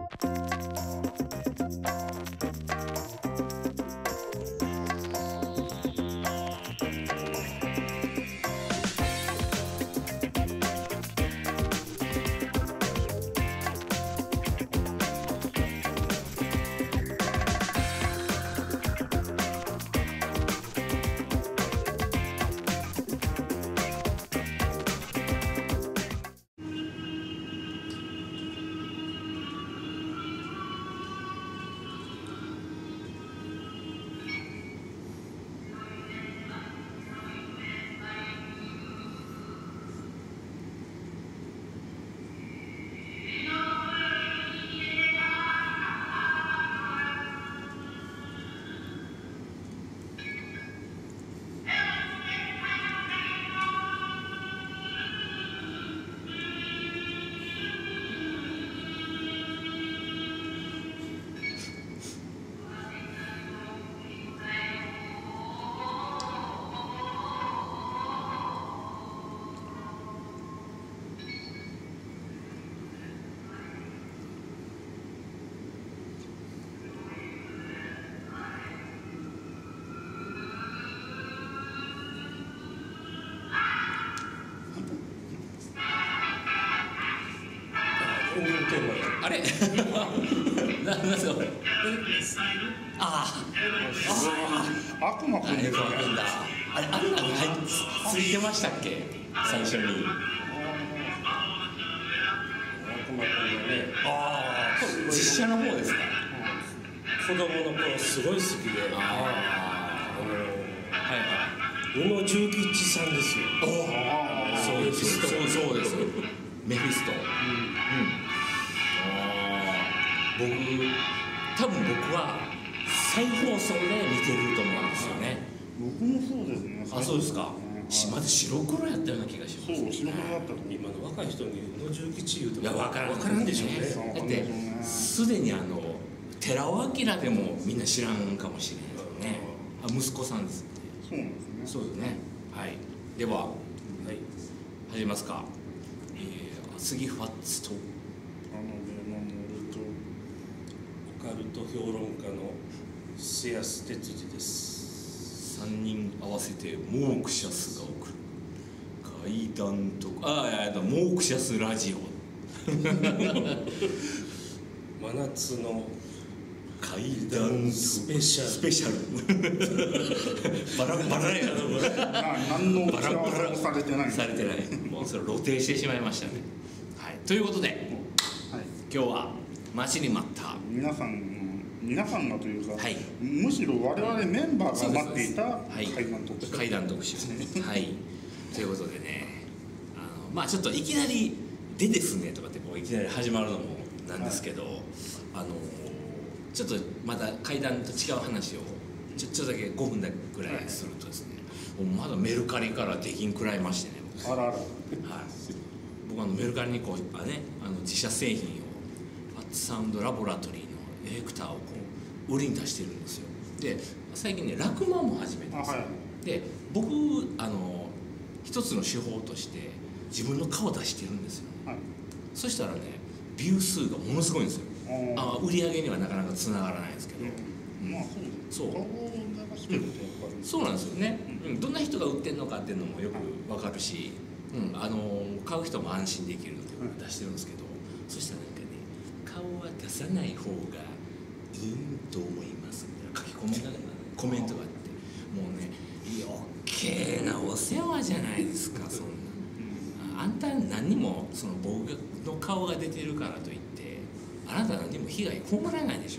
あれなんそれ悪魔くんですね。 あれ、あんなのついてましたっけ最初に。 悪魔くんがね、 実写の方ですか。 子供の頃すごい好きで、宇野重吉さんですよ。 そうですメフィスト。多分僕は再放送で見てると思うんですよね。 僕もそうですね。 あ、そうですか。まず白黒やったような気がします。 そう、白黒だったと。 今の若い人に宇野重吉言うと、 いや、分からんでしょうね。だってすでに寺尾明でもみんな知らんかもしれないね。息子さんですね。 そうなんですね。 そうですね。はい。では始めますか。次ファッツとオカルト評論家の瀬安哲司です。 3人合わせてモークシャスが送る怪談とモークシャスラジオ真夏の怪談スペシャルバラや何の打ち合わせもされてない。 もうそれ露呈してしまいましたね。はい、ということで、今日は待ちに待った皆さんがというか、 はい、 むしろ我々メンバーが待っていた怪談特集はい、ということでね、ちょっといきなり「でですね」とかってこういきなり始まるのもなんですけど、ちょっとまた怪談と違う話をちょっとだけ5分だけぐらいするとですね、まだメルカリから出禁食らいましてね。僕メルカリに自社製品をファッツサウンドラボラトリーのエフェクターを売りに出してるんですよ。で最近ねラクマも始めたんですよ。で僕一つの手法として自分の顔出してるんですよ。そしたらねビュー数がものすごいんですよ。売り上げにはなかなかつながらないんですけど、そうなんですよね。どんな人が売ってるのかっていうのもよく分かるし、買う人も安心できるので出してるんですけど、そしたら顔は出さない方がいいと思いますみたいな書き込みがコメントがあって、もうね余計なお世話じゃないですか。そんなあんた何にも僕の顔が出てるからといってあなた何にも被害被らないでしょ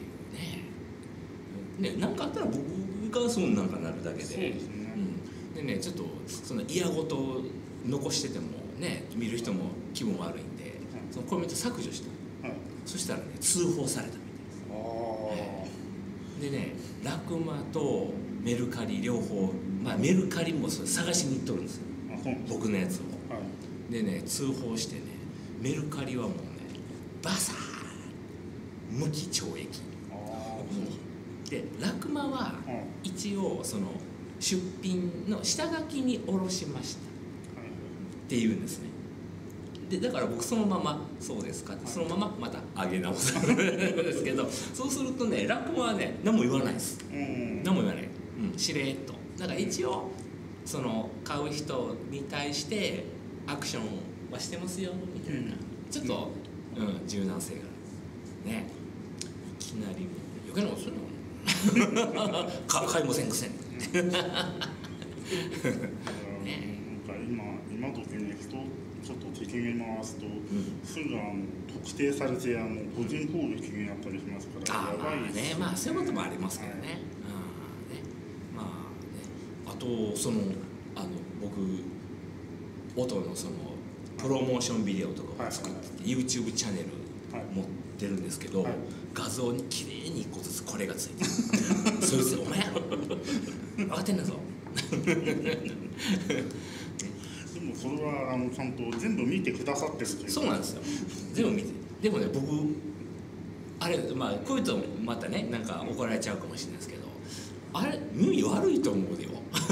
っていうね。何かあったら僕がそうなんかなるだけで、でねちょっとその嫌ごと残しててもね見る人も気分悪いんで、そのコメント削除した。そしたらね通報されたみたいです。でねラクマとメルカリ両方、メルカリもそれ探しに行っとるんですよ、僕のやつを。でね通報してね、メルカリはもうねバサー無期懲役で、ラクマは一応その出品の下書きに下ろしましたっていうんですね。 でだから僕そのまま「そうですか」ってそのまままた上げ直すんですけど、そうするとね落語はね何も言わないです。何も言わない、しれっと。だから一応その買う人に対してアクションはしてますよみたいな、ちょっと、柔軟性があるね。いきなり余計なことするの買いませんくせにね。 今時ね、人ちょっと敵に回すと、すぐ特定されて個人攻撃になったりしますから、やばいですね。まあそういうこともありますけどね。まあね、あとその僕音のそのプロモーションビデオとかを作ってて、YouTube チャンネル持ってるんですけど、画像にきれいに1個ずつこれがついてるそいつお前やろ分かってんだぞでもそれはちゃんと全部見てくださってるという。 そうなんですよ、全部見て。でもね僕あれまあこういうとまたねなんか怒られちゃうかもしれないですけど、あれ耳悪いと思うよ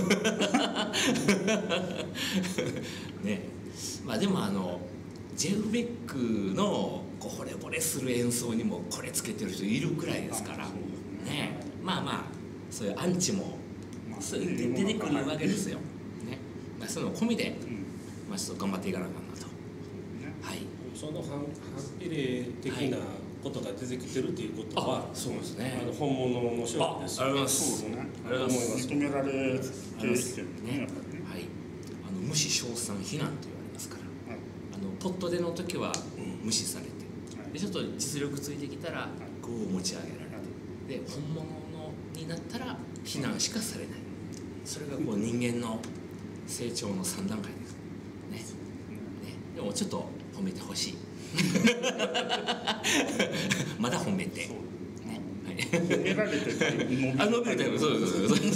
ね。まあでもジェフ・ベックの惚れ惚れする演奏にもこれつけてる人いるくらいですからね。まあまあそういうアンチもそういう出てくるわけですよね。まあそういうの込みで、まあちょっと頑張っていかなあかんなと。はい。 その反比例的なことが出てきてるっていうことは、 そうですね。 本物の商品です。 ありがとうございます。 そうですね。 ありがとうございます。 認められてきてるね、やっぱりね。 はい。無視称賛非難と言われますから。ポットでの時は無視されて、でちょっと実力ついてきたらこう持ち上げられて、で本物のになったら非難しかされない。それがこう人間の成長の3段階ですね。でもちょっと褒めてほしいまだ褒めて、 褒められてたり伸びるタイプ、そう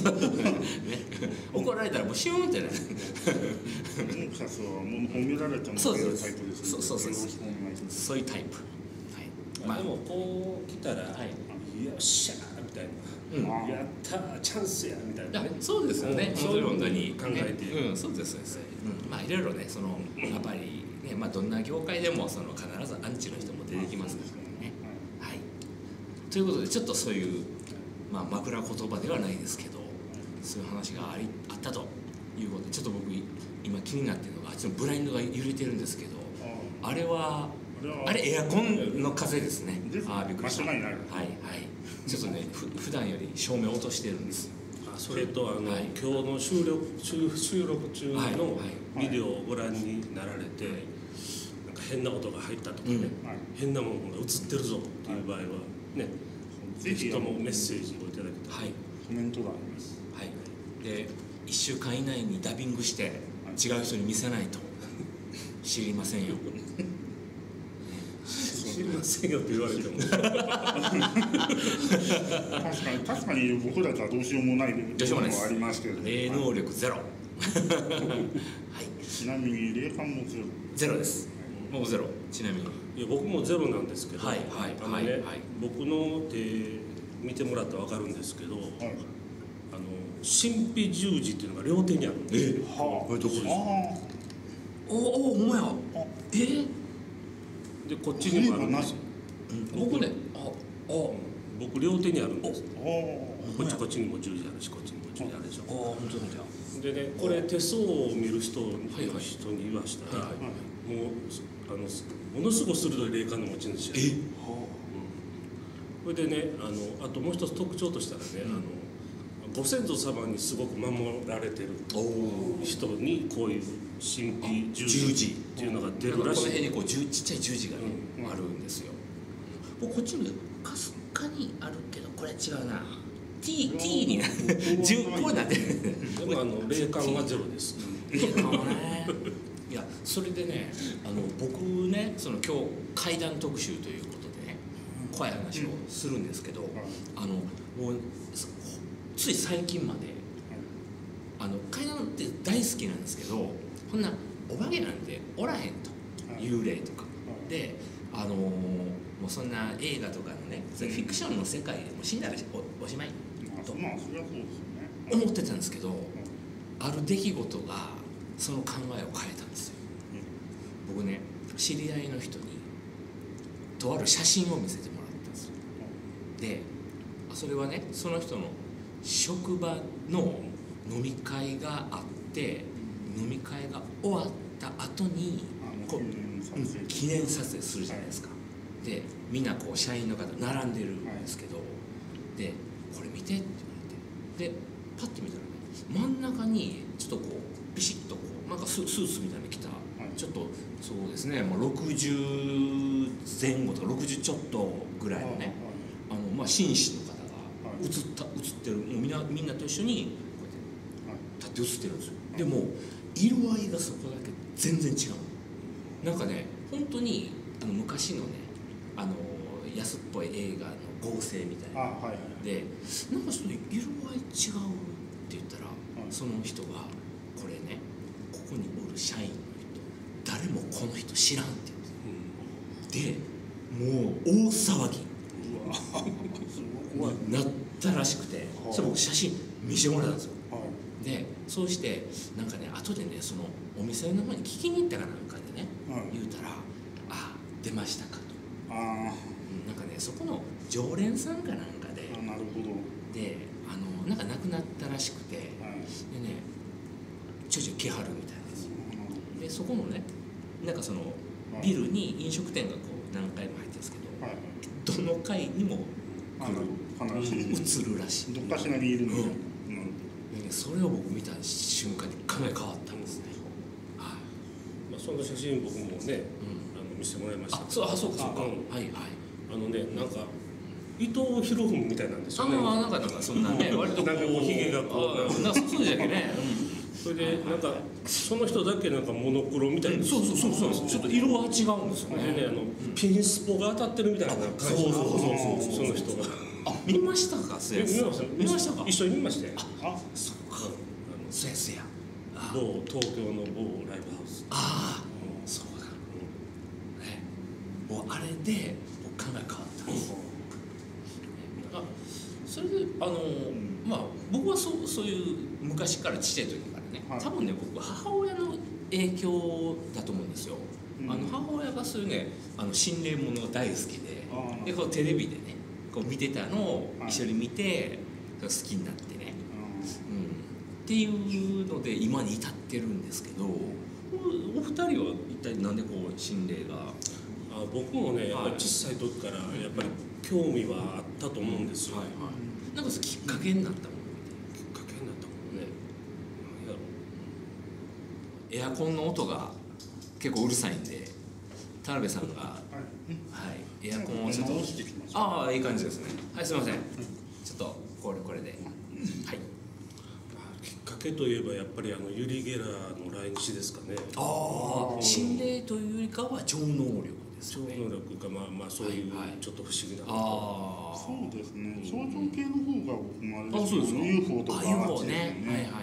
怒られたらもうシューンってねモーカスはもう褒められてもそうタイプですね。 そういうタイプ。 まあでもこう来たら、よっしゃーみたいな、やったーチャンスやみたいなね。 そうですよね。 そういう本当に考えて、 そうですそうです。まあいろいろねそのやっぱりね、まあどんな業界でもその必ずアンチの人も出てきますからね。はい。ということでちょっとそういうまあ枕言葉ではないですけど、そういう話があったということで、ちょっと僕今気になっているのがあっちのブラインドが揺れてるんですけど、あれエアコンの風ですね。ああびっくりした。はいはい。ちょっとね普段より照明落としてるんです。 それと今日の収録中のビデオをご覧になられて、なんか変な音が入ったとかね、変なものが映ってるぞっていう場合はね、ぜひともメッセージをいただきたい。 コメントがあります。 はい。で1週間以内にダビングして違う人に見せないと知りませんよ。 知りませんよって言われても確かに僕らとはどうしようもない部分もありますけど、 霊能力ゼロはい。 ちなみに霊感もゼロです。もうゼロ。ちなみにいや僕もゼロなんですけど、僕の手見てもらったら分かるんですけど、神秘十字っていうのが両手にあるんですよ。 これどこですか？おほんまや。 でこっちにもあるんですよ。 僕ね僕両手にあるんです。こっちにも十字あるし、こっちにも十字あるでしょ。 本当だ。 でね、これ手相を見る人に言わしたら、もうものすごく鋭い霊感の持ち主や。それでね、あともう一つ特徴としたらね、ご先祖様にすごく守られてる人にこういう神秘十字っていうのが出るらしい。 この辺にこうちっちゃい十字があるんですよ。こっちにかすかにあるけどこれ違うな。T になる。こうなってる。 でも霊感はゼロです。 霊感はね。いやそれでね僕ねその今日怪談特集ということでね怖い話をするんですけど、もうつい最近まで怪談って大好きなんですけど、こんなお化けなんておらへんと、幽霊とかでもうそんな映画とかのねフィクションの世界でも死んだらおしまいと思ってたんですけど、ある出来事がその考えを変えたんですよ。僕ね知り合いの人にとある写真を見せてもらったんですよ。でそれはねその人の職場の飲み会があって飲み会が終わった後にこう記念撮影するじゃないですか。でみんなこう社員の方並んでるんですけど、でこれ見てって言われて、でパッて見たらね真ん中にちょっとこうビシッとこうなんかスーツみたいに着た、ちょっとそうですね、60前後とか60ちょっとぐらいのね、紳士の方が写ってる、もうみんなと一緒にこうやって立って写ってるんですよ。でも色合いがそこだけ全然違う。なんかね本当に昔のね安っぽい映画の合成みたいな、でなんかちょっと色合い違うって言ったら、その人がこれねここにおる社員の人誰もこの人知らんって言うんです。でもう大騒ぎになったらしくて、それ僕写真見せてもらったんですよ。でそうしてなんかね後でねそのお店の方に聞きに行ったかなんかでね、言うたら「あ出ましたか」と。なんかねそこの常連さんかなんかで、 なるほど。 でなんか亡くなったらしくて、でねちょいちょい来はるみたいなんですよ。でそこのねなんかそのビルに飲食店がこう何回も入ってるんですけど、どの階にも映るらしい。 どっかしらにいるの。 それを僕見た瞬間にかなり変わったんですね。 その写真僕もね見せてもらいました。 そうかそうか。はいはい。 なんか伊藤博文みたいなんですよね。 なんかそんなね割となんかこうひげがこうなんかそうじゃけね。 それでなんかその人だけなんかモノクロみたいな。 そうちょっと色は違うんですよね。 でねピンスポが当たってるみたいな感じ。そうその人が。 見ましたか。見ましたか。 一緒に見ましたよ。 そうか。そうや。 東京の某ライブハウス。 そうだ。もうあれで考え変わったんです。それで僕はそういう昔からちっちゃい時からね、多分ね僕母親の影響だと思うんですよ。母親がそういうね心霊ものが大好きで、こうテレビでねこう見てたのを一緒に見て好きになってね、っていうので今に至ってるんですけど、お二人は一体なんでこう心霊が？ 僕もねやっぱり小さい時からやっぱり興味はあったと思うんですよ。 なんかきっかけになったもの。 きっかけになったものね。 エアコンの音が結構うるさいんで、田辺さんがエアコンをちょっといい感じですね。すいません。ちょっとこれではい。 きっかけといえばやっぱりユリ・ゲラーの来日ですかね。 心霊というよりかは超能力。 超能力がそういうちょっと不思議なそうですね。超常系の方が僕もあれですけど UFO とか UFO ね。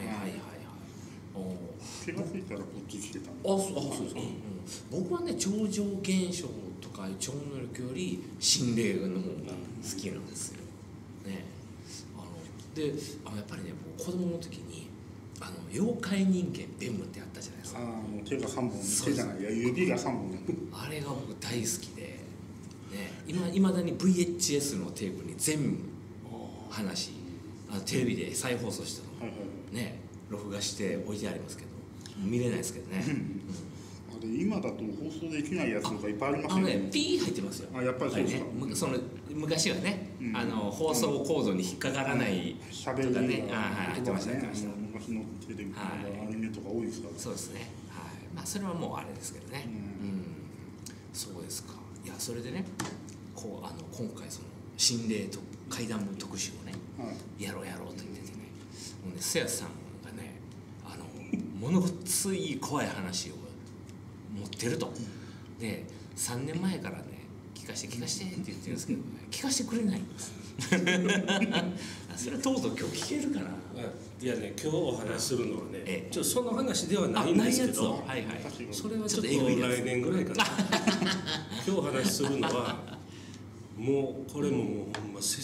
気がついたらこっち来てた。 そうですか。僕はね超常現象とか超能力より心霊の方が好きなんですよ。ね。でやっぱりね子供の時に妖怪人間ベムってあったじゃないですか。 手が3本、手じゃない、指が3本。 あれが僕大好きで、いまだに VHS のテープに全部話テレビで再放送したのね録画して置いてありますけど見れないですけどね。 今だと放送できないやつとかいっぱいありますよね。 ピー入ってますよ。 やっぱりそうですか。 その昔はね放送コードに引っかからないとかね入ってました。 昔のテレビとかアニメとか多いですから。 そうですね。それはもうあれですけどね。そうですか。いやそれでね今回その心霊と怪談特集をねやろうと言っててね、もうねせやさんがねものごっつい怖い話を持ってると。で3年前からね聞かしてって言ってるんですけど、聞かしてくれないんです。それはとうとう今日聞けるかな。 いやね今日お話しするのはねちょっとその話ではないんですけど、それはちょっと来年ぐらいかな。今日お話しするのはもうこれももうほんま背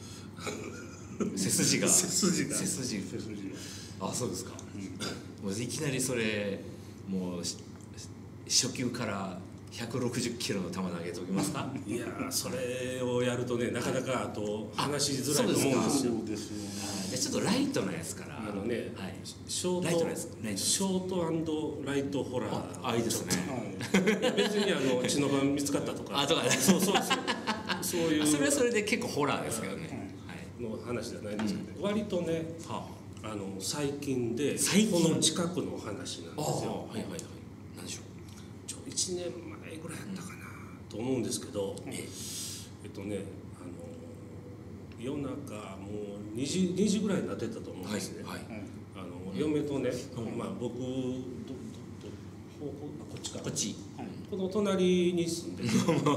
筋がそうですか。もういきなりそれもう初級から 160キロの球投げておきますか？ いやそれをやるとねなかなかあと話しづらいと思うんですよ。 そうですよね。 じゃあちょっとライトのやつから。 ショート&ライトホラー。 いいですね。 別に血の番見つかったとか。そういう。 それはそれで結構ホラーですけどね。 の話じゃないんですけど、割とね最近でこの近くの話なんですよ。 何でしょう。 1年前ぐらいやったかなと思うんですけど、夜中もう2時ぐらいになってたと思うんですね。嫁とね、僕こっちか、 こっち、 この隣に住んでて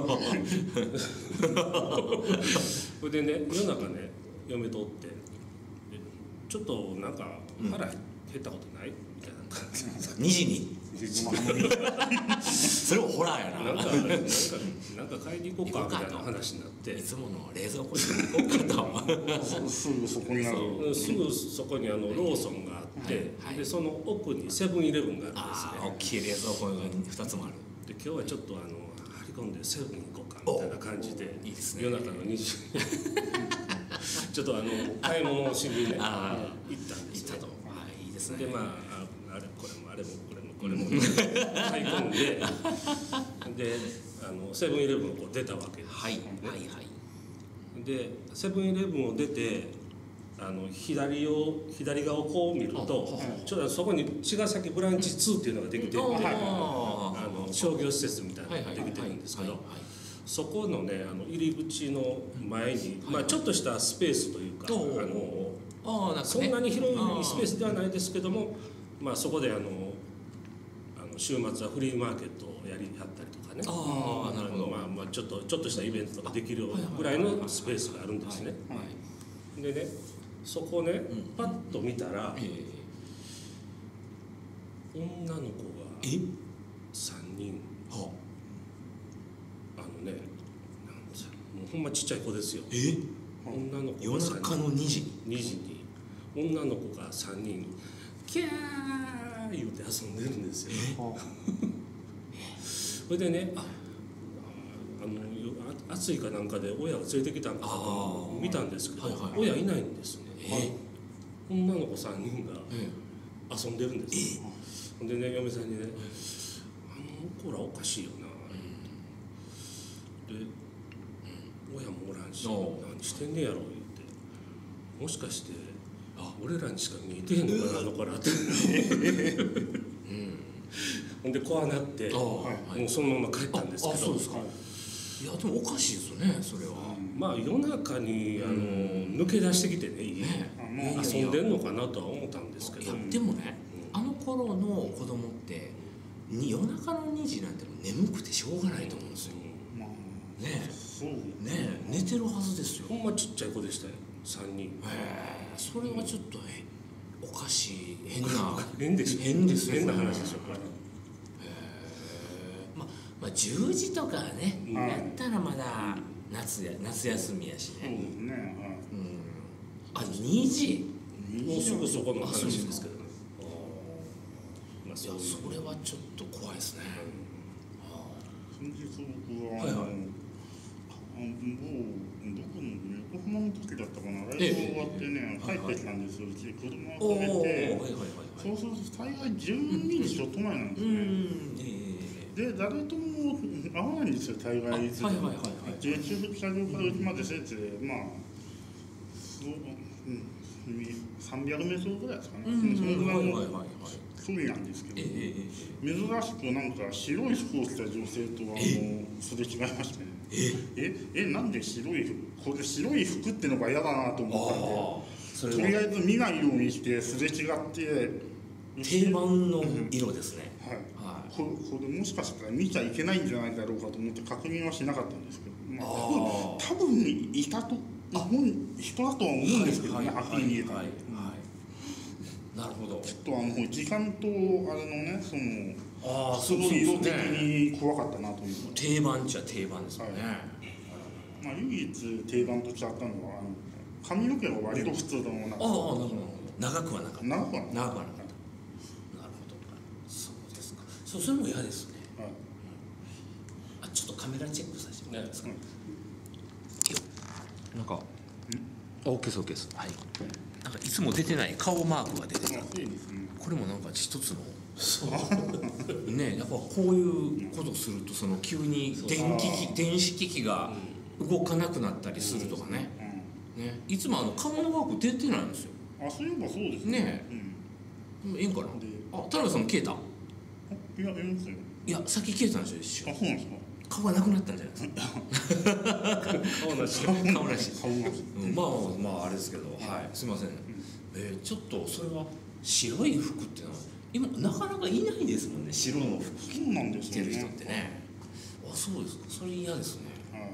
それでね夜中ね嫁とってちょっとなんか腹減ったことないみたいな感じで 2時にそれもホラーやな。 なんか買いに行こうかみたいな話になって、 いつもの冷蔵庫に行こうかとすぐそこにある。 すぐそこにローソンがあって、でその奥にセブンイレブンがあるんですね。 大きい冷蔵庫が2つもある。 で今日はちょっと張り込んでセブンに行こうかみたいな感じで、夜中の2時ちょっと買い物をしにね行ったんですよ。 いいですね。 であれこれもあれもこれも買い込んででセブンイレブンを出たわけです。でセブンイレブンを出て左側をこう見るとちょっとそこに茅ヶ崎ブランチ2っていうのができてる商業施設みたいなのができてるんですけど、そこのね入り口の前にちょっとしたスペースというかそんなに広いスペースではないですけども、そこで週末はフリーマーケットをやりはったりとかね、ちょっとしたイベントとかできるぐらいのスペースがあるんですね。でねそこねパッと見たら女の子が3人もうほんまちっちゃい子ですよ。女の子が夜中の2時に女の子が3人キャー言うて遊んでるんですよ。それでね暑いかなんかで親を連れてきたんかなと見たんですけど、親いないんですね。女の子3人が遊んでるんですよ。でね嫁さんにね「子らおかしいよな」で親もおらんし何してんねやろ言って、もしかして俺らにしか見えてへんのかなあの子らってほんでこうなってもうそのまま帰ったんですけど。 そうですか。いやでもおかしいですよねそれは。 夜中に抜け出してきてね遊んでんのかなとは思ったんですけど、 でもねあの頃の子供って夜中の2時なんて眠くてしょうがないと思うんですよ。寝てるはずですよ。 ほんまちっちゃい子でしたよ3人。 それはちょっとおかしい変ですよ。変な話でしょこれ。 10時とかねやったらまだ夏休みやしね。2時もうすぐそこの話ですけどね。 それはちょっと怖いですね。 先日僕はもう横浜の時だったかな、ライブ終わってね帰ってきたんですよ。うち車を止めて、そうすると大概12時ちょっと前なんですね。で誰とも会わないんですよ大概。中車両からうちまでせいぜい300メートルぐらいですかね。そのぐらいの距離なんですけど、珍しくなんか白い服を着た女性とすれ違いましたね。なんで白い服、これ白い服ってのが嫌だなと思ったんで、とりあえず見ないようにしてすれ違って。 定番の色ですね。 これもしかしたら見ちゃいけないんじゃないだろうかと思って確認はしなかったんですけど、多分いたと人だとは思うんですけどね、はっきり見えた。 なるほど。 ちょっと時間とあれのねその色的に怖かったなと思って。 定番っちゃ定番ですよね。 唯一定番と違ったのは髪の毛が割と普通の長くはなかった。なるほど。そうですか。それも嫌ですね。 カメラチェックさせてもらえますか。なんかOKです。はい。なんかいつも出てない顔マークが出てた。これもなんか一つのね、やっぱこういうことするとその急に電子機器が動かなくなったりするとかね。ね、いつも顔のマーク出てないんですよ。 そういえばそうですね。いいんかな。田辺さんも消えた。 いや、ますよ。 いや、先消えたんですよ一瞬。 そうなんですか。 顔がなくなったんじゃないですか。顔なし。まああれですけど、はい、すみません。ちょっとそれは白い服っていうのは今なかなかいないですもんね。白の服着てる人ってね。そうですか。それ嫌ですね。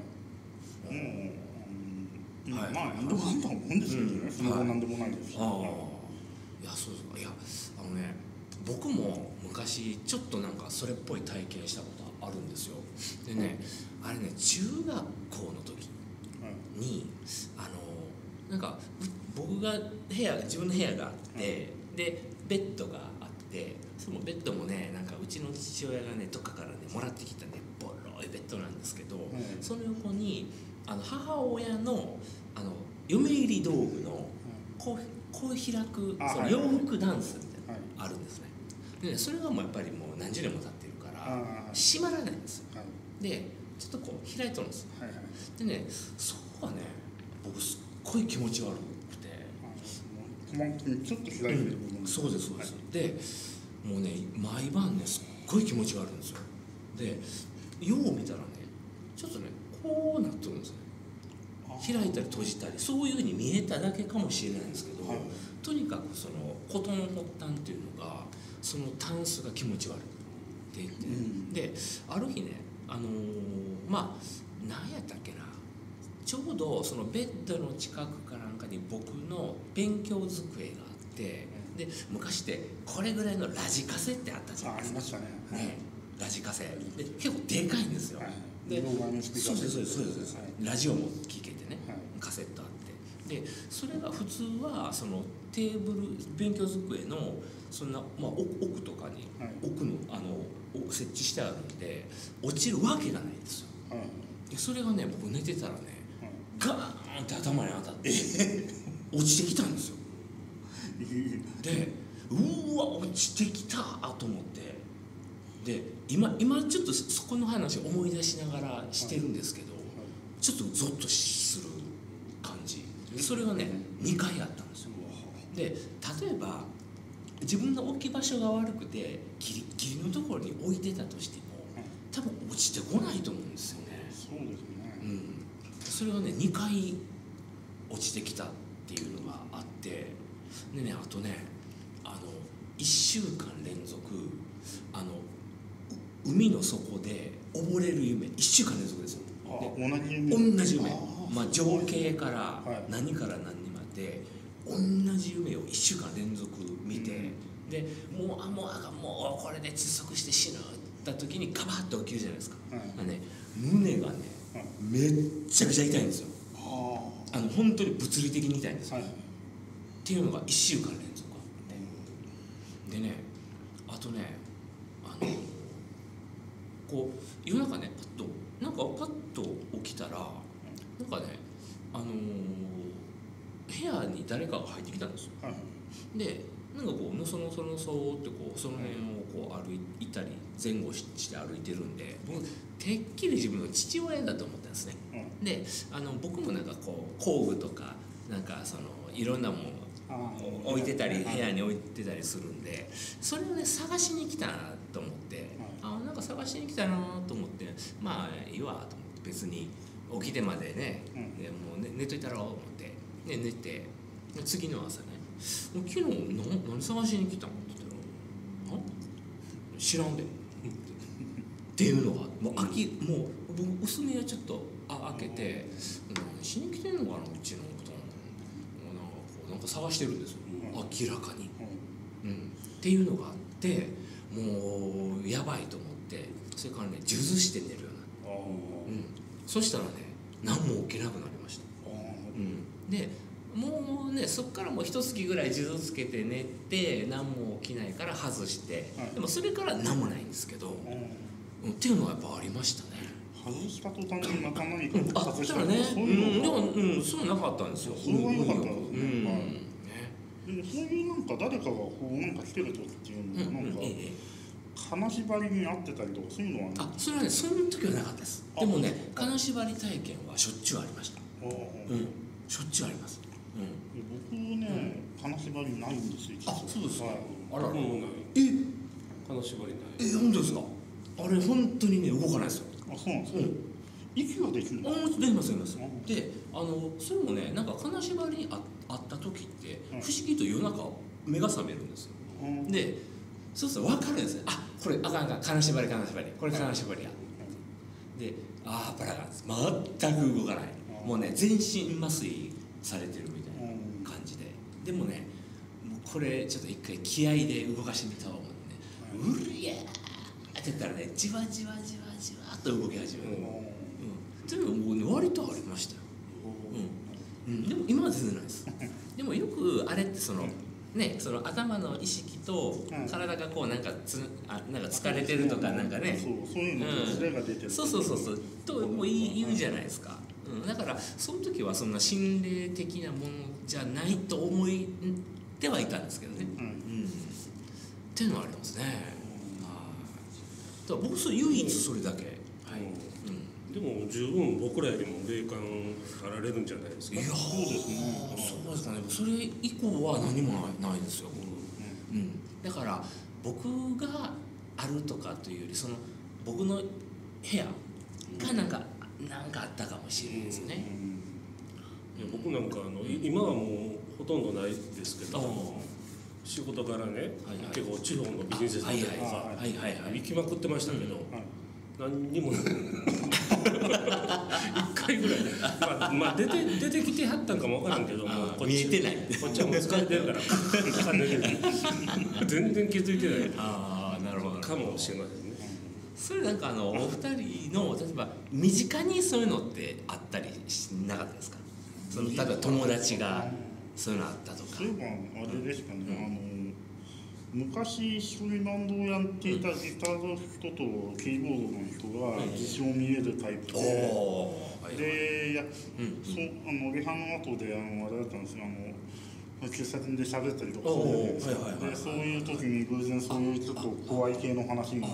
まあなんでもあんたもんですけどね。それはなんでもないです。いや、 そうですか。いや、僕も昔ちょっとなんかそれっぽい体験したことあるんですよ。でね、あれね、中学校の時になんか僕が自分の部屋があって、でベッドがあって、そのベッドもね、なんかうちの父親がねどっかからねもらってきたねボロいベッドなんですけど、その横に母親の嫁入り道具のこう開くその洋服ダンスみたいなのがあるんですね。でそれがもうやっぱりもう何十年も経ってるから閉まらないんですよ。でちょっとこう開いとるんですよ。でね、そこがね、僕すっごい気持ち悪くて、 ちょっと開いてる部分、 そうです。でもうね、毎晩ねすっごい気持ちがあるんですよ。でよう見たらね、ちょっとねこうなってるんですね。開いたり閉じたり、そういうふうに見えただけかもしれないんですけど、とにかくその事の発端っていうのがそのタンスが気持ち悪いって言って、である日ね、まあ何やったっけな、ちょうどそのベッドの近くかなんかに僕の勉強机があって、で昔ってこれぐらいのラジカセってあったじゃないですか。 ありましたね。 ラジカセで結構でかいんですよ。でそうです。ラジオも聴けてね、カセットあって、でそれが普通はそのテーブル勉強机のそんな、奥とかに、奥の設置してあるんで落ちるわけがないんですよ。でそれがね、僕寝てたらね、ガーンって頭に当たって落ちてきたんですよ。でうわ落ちてきたと思って、で今ちょっとそこの話を思い出しながらしてるんですけど、ちょっとゾッとする感じで、それがね2回あったんですよ。で例えば自分の置き場所が悪くてギリギリのところに置いてたとしても多分落ちてこないと思うんですよね。 そうですね。 それがね2回落ちてきたっていうのがあって、でね、あとね1週間連続海の底で溺れる夢、1週間連続ですよ。同じ夢、情景から何から何にまで同じ夢を1週間連続見て、でもうこれで窒息して死ぬった時にガバッと起きるじゃないですか。胸がねめっちゃくちゃ痛いんですよ。本当に物理的に痛いんですよ。っていうのが1週間連続あって、でね、あとねこう夜中ねパッと起きたらなんかね部屋に誰かが入ってきたんですよ。でなんかこうのそってこうその辺をこう歩いたり前後して歩いてるんで、僕てっきり自分の父親だと思ったんですね。で僕もなんかこう工具とかなんかそのいろんなもの置いてたり部屋に置いてたりするんで、それをね探しに来たなと思って、なんか探しに来たなと思って、まあいいわと思って、別に起きてまでね、もう寝といたろうと思って、寝て、次の朝ね、昨日何探しに来たのって言ったら「知らんで」っていうのがもう僕薄目をちょっと開けて「何しに来てんのかなうちのこと」なんか探してるんですよ、明らかに、っていうのがあって、もうやばいと思って、それからね数珠して寝るようになって、そしたらね何も起きなくなりました。でもうねそっからもう1月ぐらい数珠つけて寝て何も起きないから外して、でもそれから何もないんですけど、っていうのはやっぱありましたね。 外した途端にまた何かあったらね、そういうのなかったんですよ。 それは良かったですね。でそういうなんか誰かがこうなんか来てる時っていうのはなんか金縛りに遭ってたりとかそういうのはあ、それはね、その時はなかったです。でもね、金縛り体験はしょっちゅうありました。しょっちゅうあります。 僕ね、金縛りないんですよ。 あ、そうですか。 あらら、金縛りない。 本当ですか。あれ本当にね動かないですよ。 あ、そうなんですか。息はできるの？ できます。で、それもね、なんか金縛りにあった時って不思議と夜中目が覚めるんですよ。で、そうすると分かるんですよ。あ、これあかん金縛り、これ金縛りや。で、ああバラが全く動かない。もうね全身麻酔されてるみたいな感じで。でもね、もうこれちょっと一回気合で動かしてみた方がね、うるやーって言ったらね、じわじわっと動き始める。でももうね割とありましたよ。でも今は全然ないです。でもよくあれってその頭の意識と体がこうなんか疲れてるとかなんかね、 そういうのズレが出てる。 そうとも言うじゃないですか。だからその時はそんな心霊的なものじゃないと思ってはいたんですけどね。っていうのはありますね。僕唯一それだけ。 でも十分僕らよりも霊感あられるんじゃないですか。 いやそうですかね。それ以降は何もないですよ。だから僕があるとかというより、その僕の部屋がなんかあったかもしれないですよね。 僕なんか今はもうほとんどないですけど、仕事からね、結構地方のビジネスホテルとか行きまくってましたけど、何にもない1回ぐらいまあ出てきてはったんかも分からんけども、 見えてない。 こっちはもう疲れてるから全然気づいてない。 なるほどかもしれませんね。 それなんかお二人の例えば身近にそういうのってあったりしなかったですか？その例えば友達がそういうのあったとか。 そういえばあれですかね、昔一緒にバンドをやっていたギターの人とキーボードの人が自称見えるタイプで、リハの後であれだったんですよ、喫茶店で喋ったりとかで、そういう時に偶然そういうちょっと怖い系の話になって、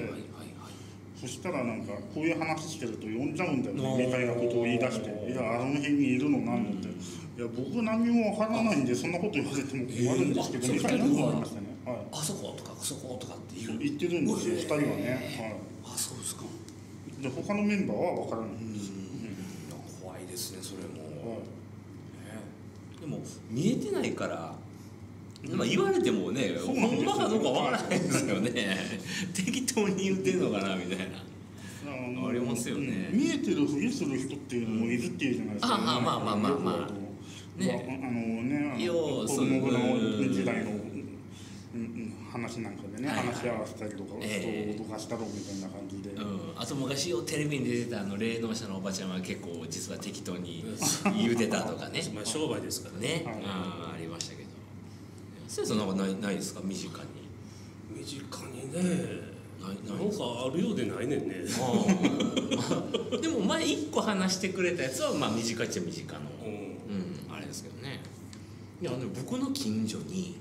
そしたらなんかこういう話してると呼んじゃうんだよみたいなことを言い出して、いやあの辺にいるのなんって、いや僕何もわからないんでそんなこと言われても困るんですけどみたいなことがありましたね。 あそことかそことかって言ってるんですよ、2人はね。 あ、そうですか。 で他のメンバーはわからないんです。 怖いですねそれも。でも見えてないから言われてもね、ほんまかどうかわからないんですよね。適当に言ってんのかなみたいなありますよね。 見えてるふりする人っていうのもいるっていうじゃないですか。 まあね、子供の時代の話なんかでね、話し合わせたりとか人を脅かしたろみたいな感じで、 あと昔テレビに出てた霊能者のおばちゃんは結構実は適当に言うてたとかね。 まあ商売ですからね。 ありましたけど、先生なんかないですか？身近にね、なんかあるようでないねんね。 でも前1個話してくれたやつはまあ短いっちゃ短のあれですけどね。いや僕の近所に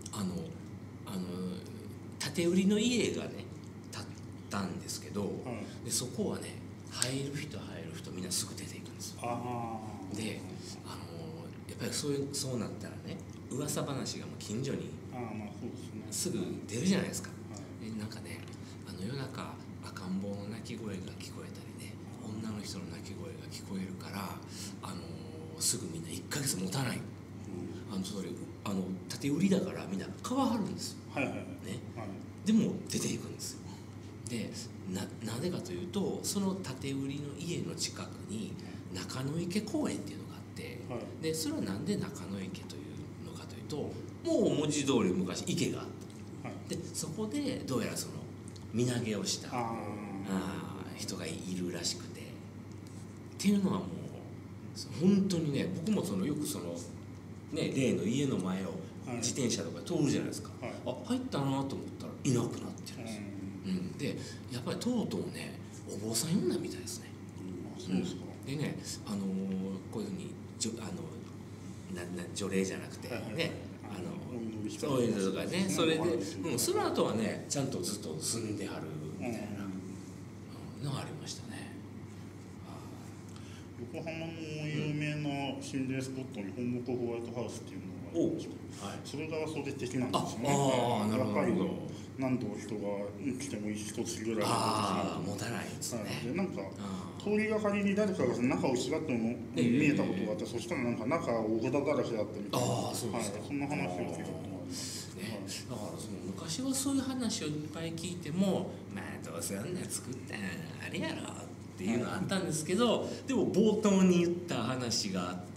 建て売りの家がね建ったんですけど、でそこはね入る人みんなすぐ出ていくんですよ。でやっぱりそうなったらね、噂話がもう近所にすぐ出るじゃないですか。なんかね夜中赤ん坊の泣き声が聞こえたりね、女の人の泣き声が聞こえるからすぐみんな1ヶ月持たない。それ建て売りだからみんな皮張るんですよ。でも出ていくんですよ。でなぜかというと、その建て売りの家の近くに中野池公園っていうのがあって、でそれはなんで中野池というのかというと、もう文字通り昔池があった。でそこでどうやらその身投げをした人がいるらしくて、っていうのはもう本当にね、僕もよく例の家の前を自転車とか通るじゃないですか。入ったなと思ったらいなくなってるんですよ。でやっぱりとうとうね、 お坊さん呼んだみたいですね。 そうですか。 でね、こういうふうに除霊じゃなくてね、そういうのとかね、それで、その後はねちゃんとずっと住んではるみたいなのがありましたね。 横浜の有名な心霊スポットに本牧ホワイトハウスっていうのがありまして、それがそれ的なんですよね。 なるほど。 何度人が来ても一つぐらい持たないですね。 でなんか通りがかりに誰かが中をちらっと見えたことがあって、そしたらなんか中をお札だらけだったみたいな、そんな話を聞いたことがあります。 だからその昔はそういう話をいっぱい聞いても、まあどうせあんな作ったんあれやろっていうのがあったんですけど、でも冒頭に言った話があって、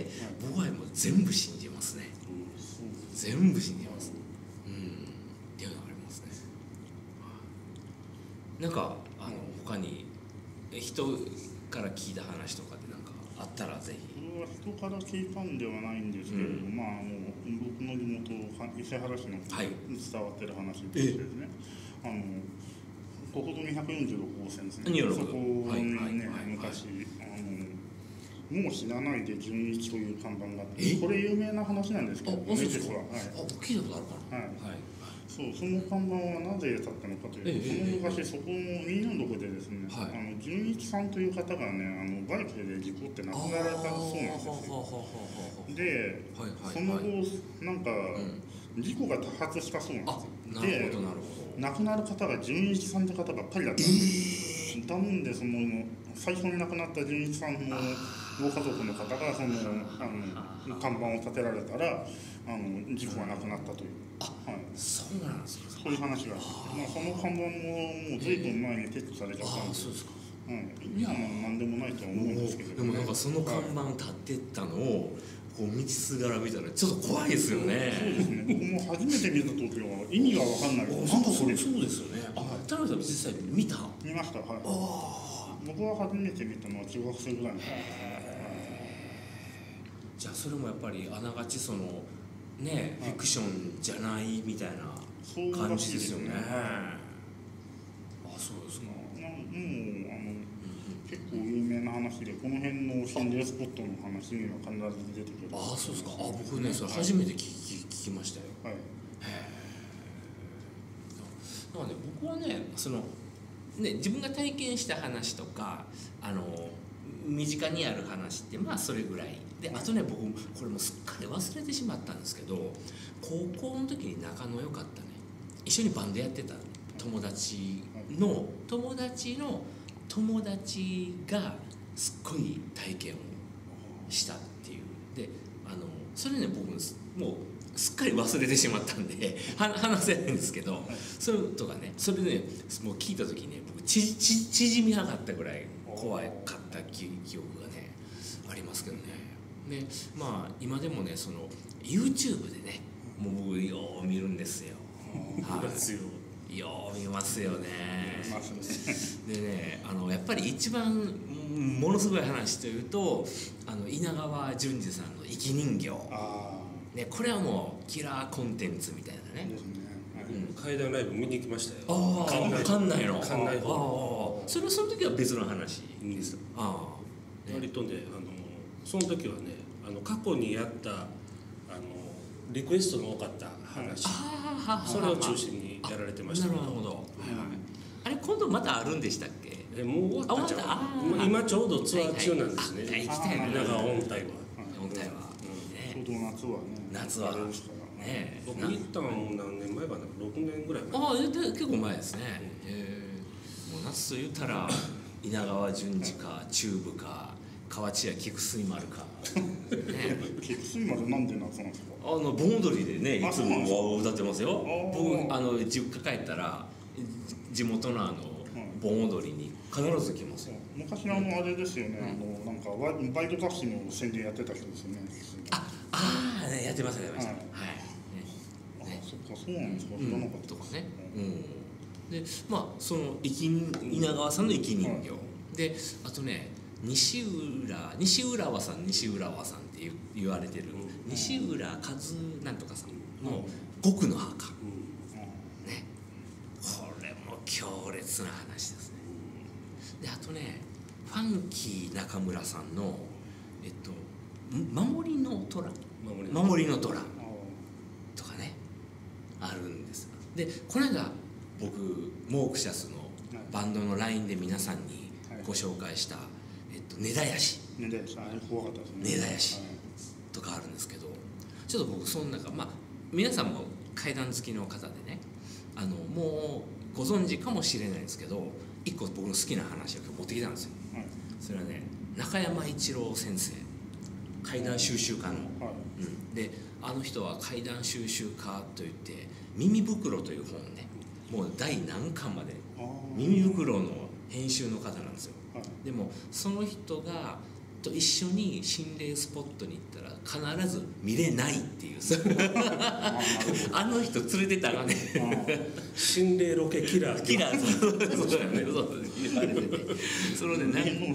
僕はもう全部信じますね。全部信じます。っていうのがありますね。なんか他に人から聞いた話とかでなんかあったらぜひ。 これは人から聞いたんではないんですけれども、僕の地元伊勢原市の伝わってる話ですね。国道246号線ですね。そこにね、昔もう死なないで純一という看板があって、これ有名な話なんですけどね、実は。 聞いたことあるかな。 その看板はなぜ立ったのかというと、その昔そこの246でですね、純一さんという方がね、バイクで事故って亡くなられたそうなんですよ。で、その後なんか事故が多発したそうなんですよ。で、亡くなる方が純一さんって方ばっかりだったんです。だもんで、その最初に亡くなった純一さんのご家族の方がその看板を立てられたら事故がなくなったという。 そうなんですか。 そういう話がある。その看板もう随分前に撤去されちゃったんです。今は何でもないとは思うんですけど。 でもなんかその看板立ってったのをこう道すがら見たらちょっと怖いですよね。 そうですね。僕も初めて見た時は意味が分かんない。なんかそれ。 そうですよね。田辺さん実際見た？ 見ました。僕は初めて見たのは中学生ぐらいの。 じゃあそれもやっぱりあながちそのねフィクションじゃないみたいな感じですよね。そうですか。結構有名な話で、この辺の心霊スポットの話には必ず出てくる。 そうですか。僕ねそれ初めて聞きましたよ。なので僕はね自分が体験した話とか身近にある話ってそれぐらいで、あとね僕これもすっかり忘れてしまったんですけど、高校の時に仲の良かったね、一緒にバンドやってた友達の友達がすっごい体験をしたっていうで、それね僕もうすっかり忘れてしまったんで話せないんですけど、それとかね、それねもう聞いた時ね僕縮み上がったぐらい怖かった記憶がねありますけどね。で今でもねその YouTube でねもう僕よう見るんですよ。よう見ますよね。でねやっぱり一番ものすごい話というと稲川淳二さんの「生き人形」ね、これはもうキラーコンテンツみたいなね。 怪談ライブ見に行きましたよ。 館内の。その時は別の話です。 割とねその時はね過去にやったリクエストの多かった話、それを中心にやられてました。 なるほど。あれ今度またあるんでしたっけ？ もう終わったじゃん。今ちょうどツアー中なんですね。 行きたいな。 稲川音体は。 ちょうど夏はね。 僕行ったの何年前かな、6年ぐらい前。 結構前ですね。もう夏と言ったら稲川淳二かチューブか河内屋菊水丸か。 菊水丸なんで夏なんですか？ 盆踊りでねいつも歌ってますよ。僕実家帰ったら地元の盆踊りに必ず来ますよ。 昔あれですよね、なんかバイトタクシーの宣伝やってた人ですよね。 やってました。はい。 そっか、そうなんですか。知らなかったとかね。でその稲川さんの生き人形で、あとね西浦和さんって言われてる西浦和なんとかさんの極の墓ね、これも強烈な話ですね。 であとねファンキー中村さんの守りの虎とかねあるんです。でこの間僕モークシャスのバンドの LINE で皆さんにご紹介した根絶やしとかあるんですけど、ちょっと僕その中皆さんも怪談好きの方でねもうご存知かもしれないんですけど、一個僕の好きな話を今日持ってきたんですよ。それはね中山一郎先生、怪談収集家の、であの人は怪談収集家といって耳袋という本をねもう第何巻まで耳袋の編集の方なんですよ。でもその人がと一緒に心霊スポットに行ったら必ず見れないっていうあの人連れてったらね心霊ロケキラーそうだよね、言われててそのね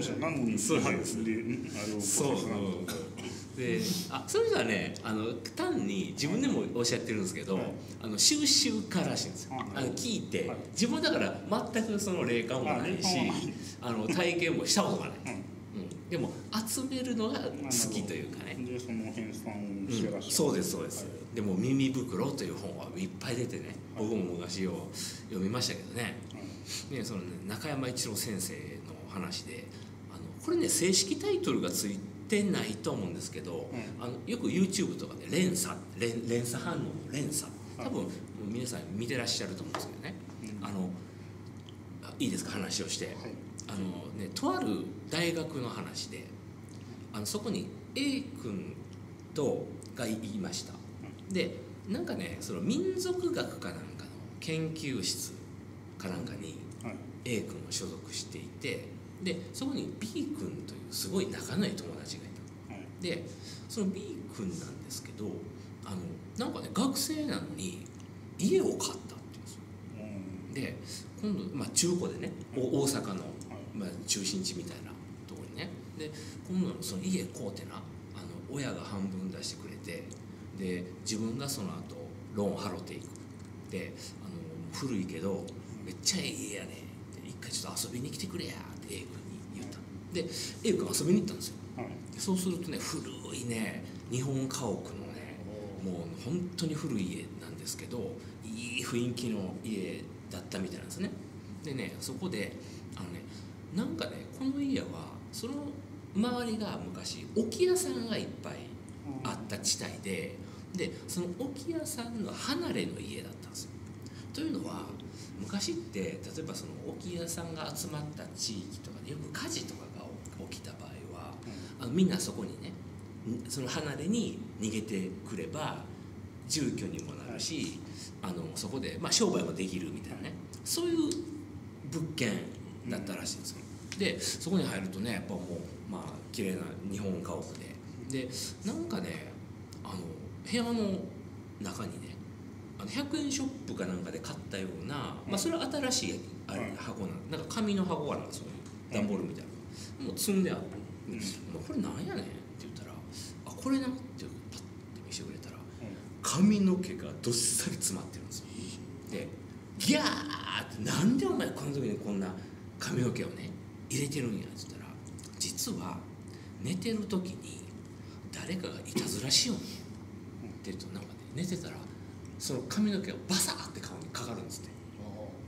でそれじゃね単に自分でもおっしゃってるんですけど、収集家らしいんですよ。聞いて自分だから全くその霊感もないし体験もしたことがない、でも集めるのが好きというかね。 でその編纂してらっしゃる、 そうですそうです、でも耳袋という本はいっぱい出てね、僕も昔を読みましたけどね、そのね中山一郎先生の話でこれね正式タイトルがついてないと思うんですけど、よく YouTube とかで連鎖反応の連鎖、多分皆さん見てらっしゃると思うんですけどね、いいですか話をして、とある大学の話でそこに A 君がいました。でなんかねその民族学かなんかの研究室かなんかに A 君を所属していて、でそこに B 君というすごい仲のいい友達がいた。でその B 君なんですけどなんかね学生なのに家を買ったって言うんですよ。で今度、中古でね大阪の、中心地みたいなところにね、で今度その家買うてな親が半分出してくれて、で自分がその後ローン払っていく。で古いけどめっちゃええ家やねんって一回ちょっと遊びに来てくれやって A 君に言った。で A 君遊びに行ったんですよ。そうするとね古いね日本家屋のねもう本当に古い家なんですけど、いい雰囲気の家だったみたいなんですね。でねそこでなんかねこの家はその周りが昔置き屋さんがいっぱいあった地帯で、その置き屋さんの離れの家だったんですよ。というのは昔って例えばその置き屋さんが集まった地域とかでよく火事とかが起きた場合はみんなそこにねその離れに逃げてくれば住居にもなるし、そこで商売もできるみたいなね、そういう物件だったらしいんですよ。でそこに入るとねやっぱもう綺麗な日本家屋でなんかね部屋の中にね100円ショップかなんかで買ったような、それは新しい箱なんか紙の箱がなんかそういう段ボールみたいなもう積んである、これなんやねんって言ったらこれなってパッて見せてくれたら、髪の毛がどっさり詰まってるんですよ。でギャーってなんでお前この時にこんな髪の毛をね入れてるんやって言ったら、実は寝てる時に誰かがいたずらしようねって言うと、なんかね寝てたらその髪の毛がバサーって顔にかかるんですって。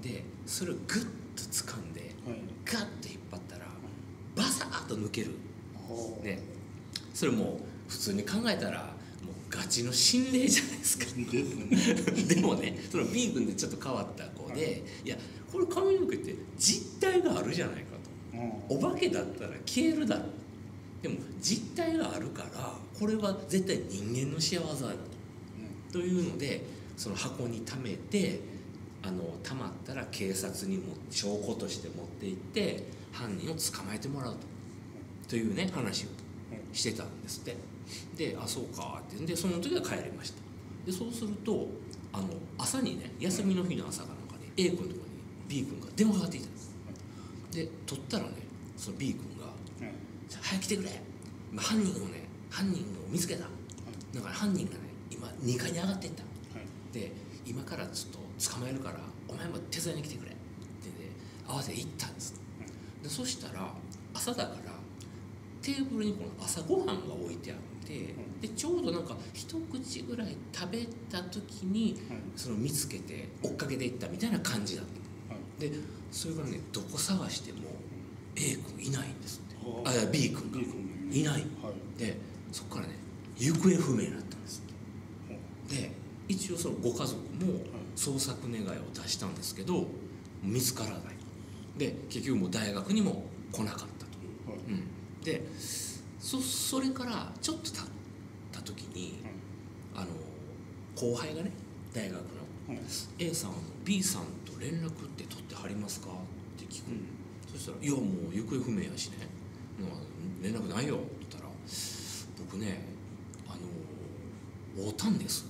でそれをグッと掴んでガッと引っ張ったらバサーッと抜ける。でそれもう普通に考えたらもうガチの心霊じゃないですかでもねその B 君でちょっと変わった子で、いやこれ髪の毛って実体があるじゃないかと、お化けだったら消えるだろう、でも実体があるからこれは絶対人間の仕業だと、というのでその箱に溜めて溜まったら警察にも証拠として持って行って犯人を捕まえてもらうというね話をしてたんですって。でそうかってでその時は帰りました。でそうすると朝にね休みの日の朝かなんかで A 君のところに B 君が電話がかかってきたんです。で取ったらねその B 君が「早く来てくれ、犯人を見つけた、だから犯人がね今2階に上がっていった、で今からちょっと捕まえるからお前も手伝いに来てくれ」って慌てて行ったんです。 でそしたら朝だからテーブルにこの朝ごはんが置いてあって、でちょうどなんか一口ぐらい食べた時にその見つけて追っかけていったみたいな感じだった。でそれからね、どこ探しても A 君いないんですって。B 君がいない。でそこからね、行方不明になったんですって。で一応そのご家族も捜索願いを出したんですけど見つからない。で結局もう大学にも来なかったと。でそれからちょっと経った時に、後輩がね、大学の、A さん B さんと連絡って取ってはりますかって聞く。そしたら「いやもう行方不明やしね、連絡ないよ」って言ったら「僕ね会うたんです」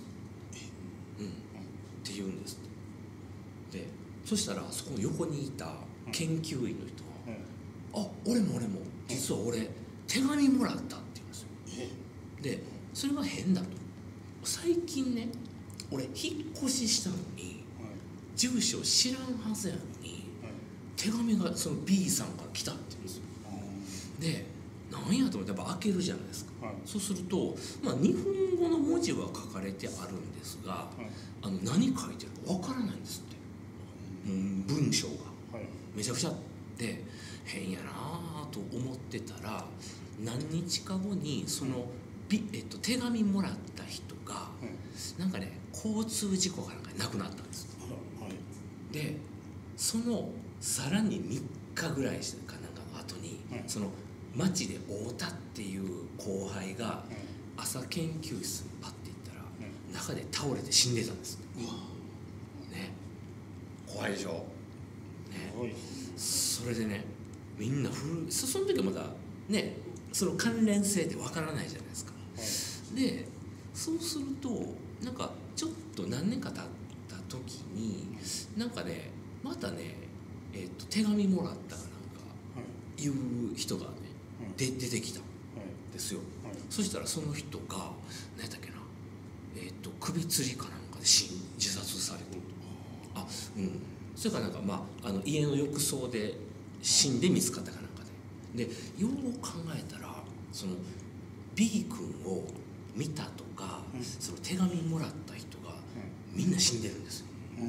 って言うんですって。でそしたらそこの横にいた研究員の人が「あ、俺も実は俺手紙もらった」って言うんですよ。でそれは変だと。最近ね、俺引っ越ししたのに住所知らんはずやのに手紙がその B さんから来たって言うんですよ。で何やと思ってやっぱ開けるじゃないですか。そうすると、日本語の文字は書かれてあるんですが、何書いてるかわからないんですって。文章がめちゃくちゃで変やなと思ってたら、何日か後にその、手紙もらった人が、なんかね、交通事故かなんかで亡くなったんです。でそのさらに3日ぐらいかなんかの後に、その町で会うたっていう後輩が朝研究室にパッて行ったら、中で倒れて死んでたんですね。怖いでしょ、ね、それでね、みんなその時はまだね、その関連性ってわからないじゃないですか。でそうするとなんかちょっと何年か経った時になんかね、またね、手紙もらったかなんかいう人がね、出てきたんですよ。そしたらその人が何だっけな、首吊りかなんかで自殺されてる。それからなんか家の浴槽で死んで見つかったかなんかで、よう考えたらその B 君を見たとか、その手紙もらった人がみんな死んでるんですよ。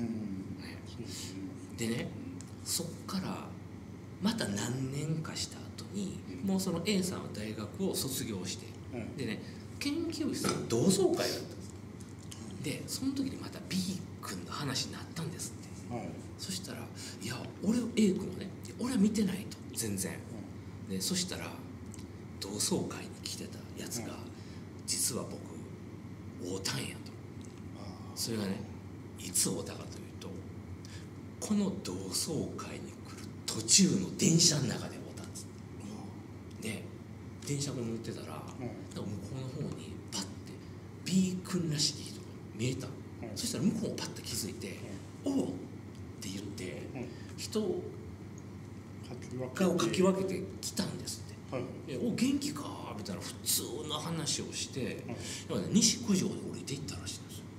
でね、そっからまた何年かした後にもうその A さんは大学を卒業して、でね、研究室の同窓会だったんです。でその時にまた B 君の話になったんですって。そしたら「いや俺 A 君はね、俺は見てない」と全然。でそしたら同窓会に来てたやつが「実は僕会うたんや」と。それがね、いつ会うたかというと、この同窓会に来る途中の電車の中で会うたんです。で電車に乗ってたら、向こうの方にパッて B 君らしき人が見えた。そしたら向こうもパッて気づいて「おう!」って言って、人をかき分けてきたんですって。お元気かみたいな普通の話をして、西九条で降りていったらしいんですよ。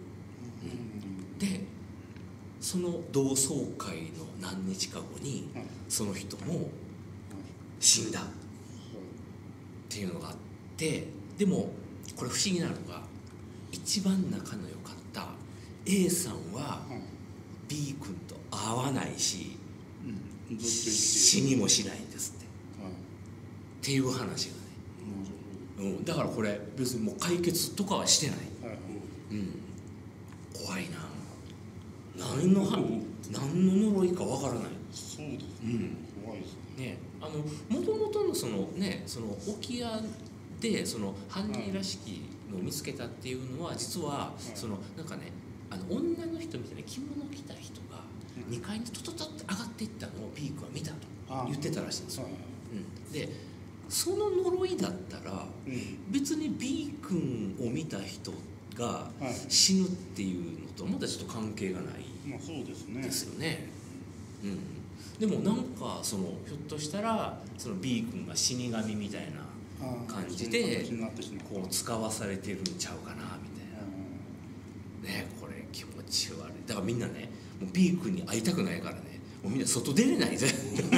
でその同窓会の何日か後にその人も死んだっていうのがあって、でもこれ不思議なのが、一番仲の良かった A さんは B 君と会わないし、死にもしないんですって、っていう話がね、だからこれ別にもう解決とかはしてない。怖いな。何の呪いかわからない。 そうです怖いですね。もともとのそのね、その沖屋でその犯人らしきのを見つけたっていうのは、実はそのなんかね、女の人みたいな着物着た人が2階にトトトって上がっていったのを B 君は見たと言ってたらしいんですよ。でその呪いだったら、別に B 君を見た人が死ぬっていうのとまたちょっと関係がないですよね。でもなんかそのひょっとしたらその B 君が死神みたいな感じでこう使わされてるんちゃうかなみたいなね。これ気持ち悪い。だからみんなね、もう B 君に会いたくないからね、 もうみんな外出れないぜ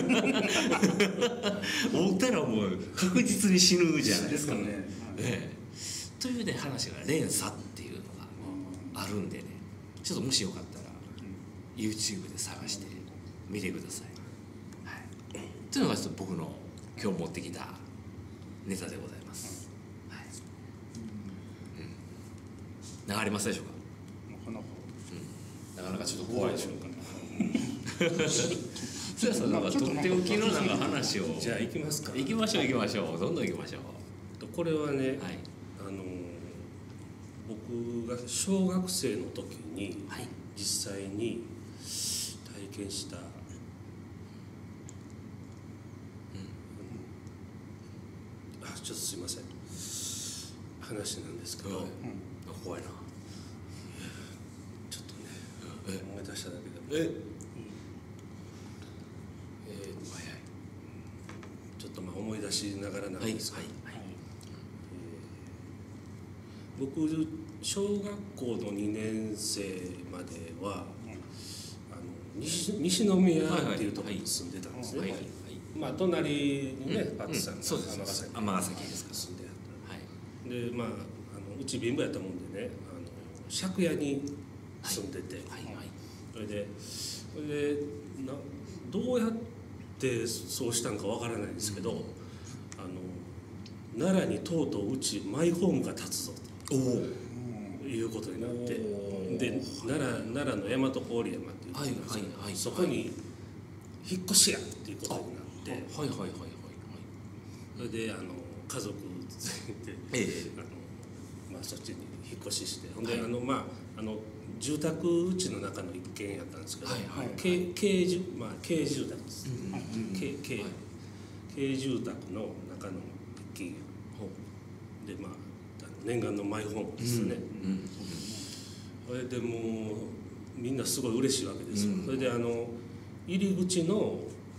おったらもう確実に死ぬじゃないですかね。というね話が連鎖っていうのがあるんでね、ちょっともしよかったら YouTube で探して見てください。はい、というのがちょっと僕の今日持ってきたネタでございます。はい、流れますでしょうか。なかなかちょっと怖いでしょうかね。そうやさ、なんかとっておきのなんか話を。 じゃあ行きますか。 行きましょう行きましょう。どんどん行きましょう。 これはね、僕が小学生の時に実際に体験した、ちょっとすいません話なんですけど、 怖いな。 ちょっとね思い出しただけでもちょっと思い出しながらなんですけど、僕小学校の2年生までは西宮っていうところに住んでたんですね。まあ隣にねパッツさんが尼崎ですか住んであった。でうち貧乏やったもんでね借家に住んでて、それでどうやってそうしたんかわからないんですけど、奈良にとうとううちマイホームが建つぞということになって、で奈良の大和郡山っていうところなんですけど、そこに引っ越しやっていうことになって、それで家族連れてそっちに引っ越しして、ほんで住宅うちの中の一軒やったんですけど、軽住宅です。軽住宅の中の一軒家で念願のマイホームですよね。それでもうみんなすごい嬉しいわけですよ。それで入り口の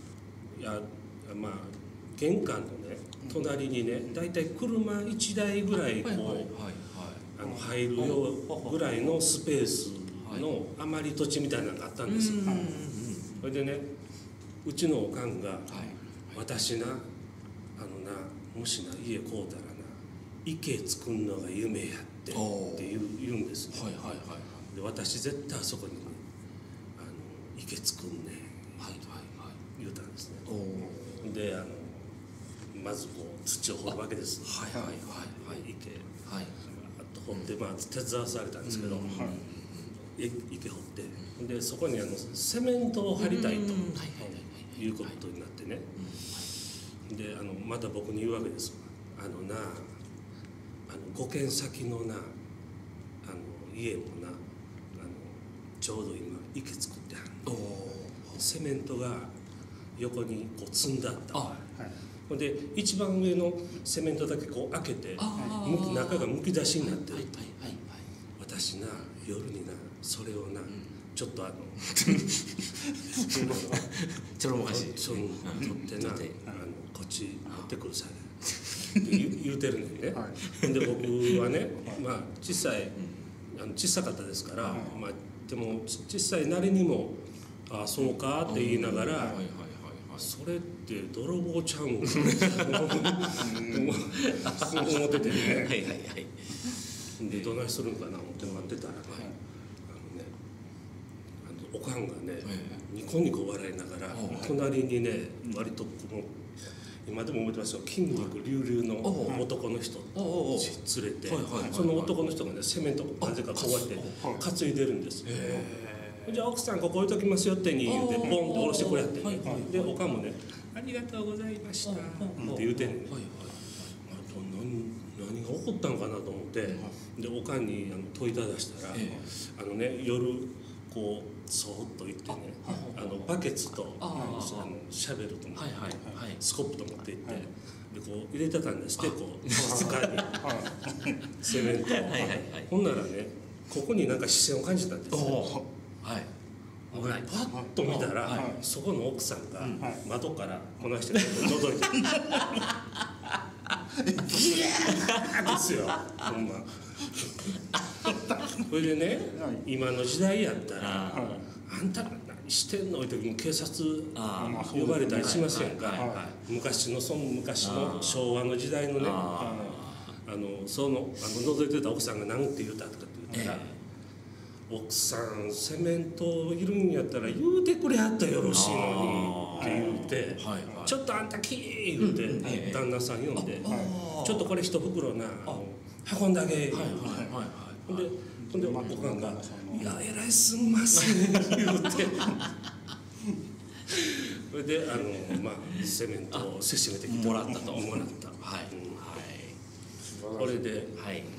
玄関のね隣にねだいたい車1台ぐらい入るようぐらいのスペースの余り土地みたいなのがあったんですよ。それでねうちのおかんが「私なもしな家買うたらな池作るのが夢やって」って言うんですよ。で私絶対あそこに池作んねん言うたんですね。でまずこう土を掘るわけです。池掘って手伝わされたんですけど、池掘ってでそこにセメントを張りたいということになってね、でまた僕に言うわけです。5軒先の家もちょうど今池作ってはる。セメントが横にこう積んであった。で一番上のセメントだけこう開けて中がむき出しになってる。私な夜になそれをなちょっとちょろまかし取ってなこっち持ってくるさ言うてるねんね。で僕はね小さかったですからでも小さいなりにも「ああそうか」って言いながら「それって泥棒ちゃうんか」思っててね。でどないするんかな思って待ってたらねおかんがねニコニコ笑いながら隣にね割と今でも覚えてますよ、筋肉隆々の男の人連れて、その男の人がねセメントをなぜかこうやって担いでるんです。じゃあ奥さんここ置いときますよってに言うてポンって下ろしてこうやってでおかんもね「ありがとうございました」って言うてんねん。何が起こったのかなと思ってでおかんに問いただしたら夜こうそーっと行ってねバケツとシャベルとスコップと持って行ってでこう入れてたんですってこう塚にセメントほんならねここになんか視線を感じたんですよ。パッと見たらそこの奥さんが窓からこないして覗いてる。ギャーですよほんま。それでね今の時代やったら「あんた四天王いう時も警察呼ばれたりしませんか。昔の昭和の時代のね、覗いてた奥さんが何て言うたとかって言ったら、奥さんセメントいるんやったら言うてくれはったらよろしいのにって言うて、ちょっとあんたキー言うて旦那さん呼んで、ちょっとこれ一袋な運んであげほんでおかんが「いやえらいすんません」言うてそれでセメントをせしめてきてもらったと。 これで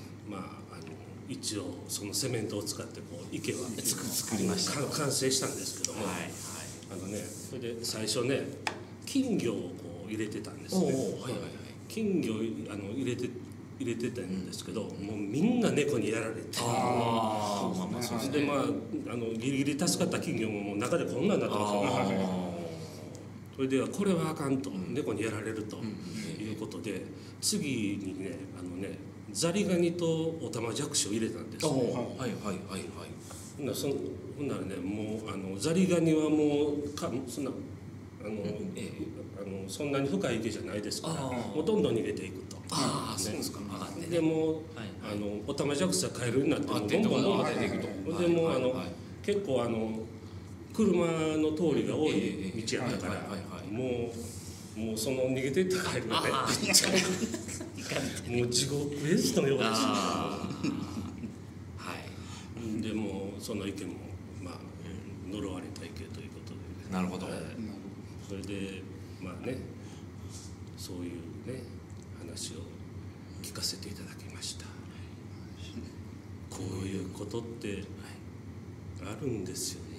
一応そのセメントを使って池は作りました。 完成したんですけども、それで最初ね金魚を入れてたんですね。金魚入れてたんですけど、もうみんな猫にやられて、でギリギリ助かった金魚ももう中でこんなんなってますよ。それではこれはあかんと、猫にやられるということで、次にねザリガニとオタマジャクシを入れたんです。ほんならね、もうザリガニはもうそんなに深い池じゃないですから、もうどんどん逃げていくと。 そうですか。 でもオタマジャクシはカエルになってどんどん出ていくと。でも結構車の通りが多い道やったから、もうその逃げていったカエルがね、もう地獄絵図のようですよ。でもその池も呪われた池ということで。 なるほど。 それでそういうね話を聞かせていただきました。こういうことってあるんですよね。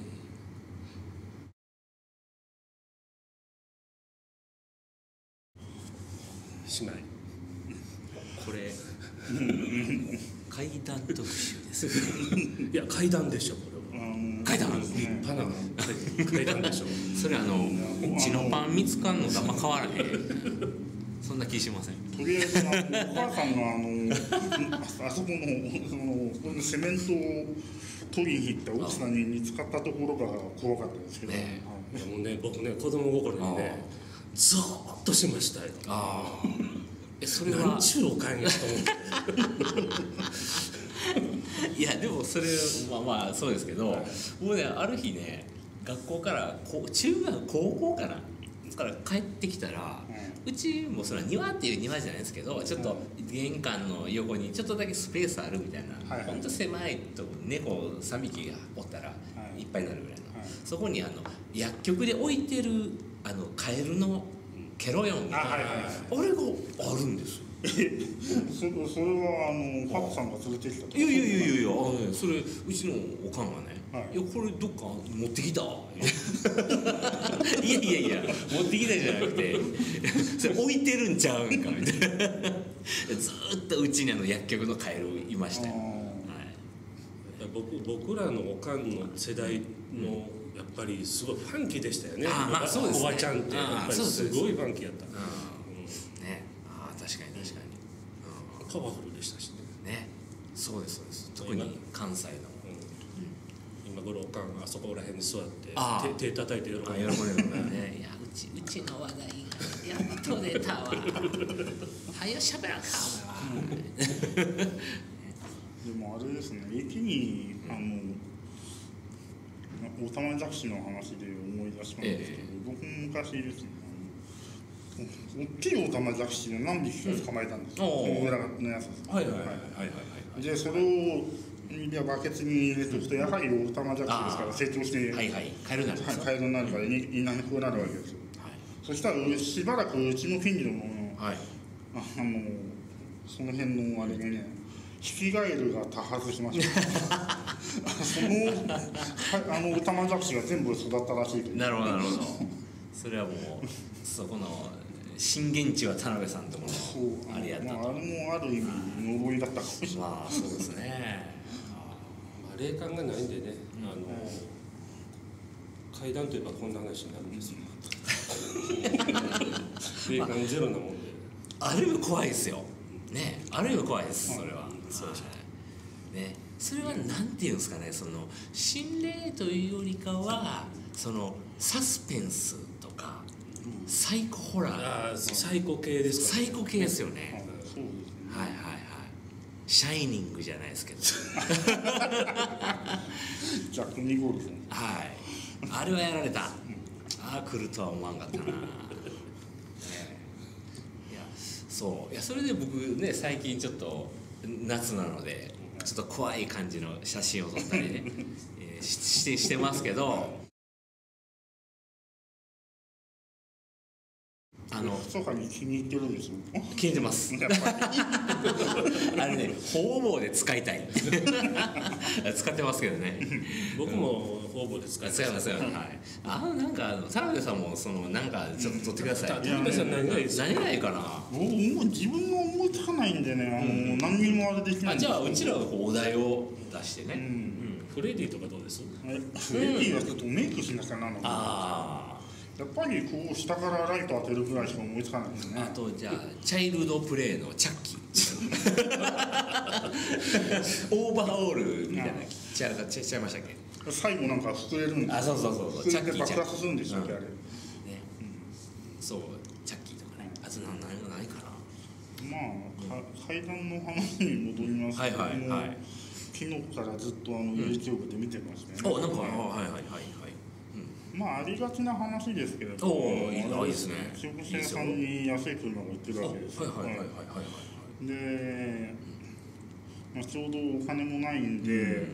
姉妹。 これ怪談特集ですね。 いや怪談でしょこれは。 怪談。 立派な怪談でしょ。 それ血のパン見つかんのとあんま変わらへん。そんな気しません。 とりあえずお母さんがあそこのセメントを取りに行った奥さんに見つかったところが怖かったですけど。 もうね僕ね子供心にねゾーッとしましたよ。それは何ちゅうおかんやと思っていやでもそれそうですけど、もうねある日ね学校から中学高校かなから帰ってきたら、うちもそれは庭っていう庭じゃないですけど、ちょっと玄関の横にちょっとだけスペースあるみたいな、ほんと狭いとこ猫3匹がおったらいっぱいになるぐらいの、そこに薬局で置いてるカエルのケロヨンみたいなあれがあるんです。 それはパパさんが連れてきたと。 いやそれうちのおかんがね、いやこれどっか持ってきたいや持ってきたじゃなくてそれ置いてるんちゃうんかみたいなずっとうちに薬局のカエルいましたよ。 僕らのおかんの世代のやっぱりすごいファンキーでしたよね。 そうですね、 おばちゃんってやっぱりすごいファンキーやった。 ね、確かにパワフルでしたしね。そうです特に関西の今頃おかんあそこら辺に座って手叩いて喜んでるね。いやうちの話題がやっと出たわはよしゃべらんかお前はでもあれですね、駅にオタマジャクシの話で思い出しましたけど、僕も昔ですね、大きいオタマジャクシを何匹か捕まえたんですよ、この裏のやつです。でそれをバケツに入れておくと、やはりオタマジャクシですから成長してカエルになるからいなくなるわけですよ。そしたらしばらくうちの近所のその辺のあれでね、ヒキガエルが多発しましたそのオタマジャクシが全部育ったらしいという。 なるほどそれはもうそこの震源地は田辺さんとこのあれやったと。 あれもある意味呪いだったかもしれない。 そうですね。 霊感がないんでね、怪談といえばこんな話になるんですよ霊感ゼロなもんで、 ある意味怖いですよね。ある意味怖いです、それは。そうじゃないね。 それはなんていうんですかね、その心霊というよりかはそのサスペンスとか、サイコホラー、 サイコ系ですか、 サイコ系ですよね。 そうですね。 はいはいはい。シャイニングじゃないですけど。 ジャック・ニコルソン。 はい。あれはやられた。ああ来るとは思わんかったな。いやそういや、それで僕ね、最近ちょっと夏なのでちょっと怖い感じの写真を撮ったりね、してますけど。 密かに気に入ってるんですよ。 気に入ってます。あれね、方々で使いたい。使ってますけどね。 僕も方々で使ってます。 はい。なんか田辺さんもなんかちょっと撮ってください。 田辺さん何がいいですか。 何がいいかな。 僕も自分が思いつかないんでね、何にもあれできない。 じゃあうちらがお題を出してね。 フレディとかどうです。 フレディはちょっとメイクしなきゃなの。やっぱりこう下からライト当てるぐらいしか思いつかないですね。 あとじゃあチャイルドプレイのチャッキー。オーバーオールみたいなちゃいましたっけ。 最後なんか膨れるんです。 そう。 チャッキー爆発するんでしたっけあれ。ね。 そうチャッキーとかね。あと何かないかな。 まあ階段の話に戻りますけども、昨日からずっとYouTube で見てましたね。 なんかはい。 まあありがちな話ですけれども、いいですね。 中古車屋さんに安い車が売ってるわけです。で、ちょうどお金もないんで、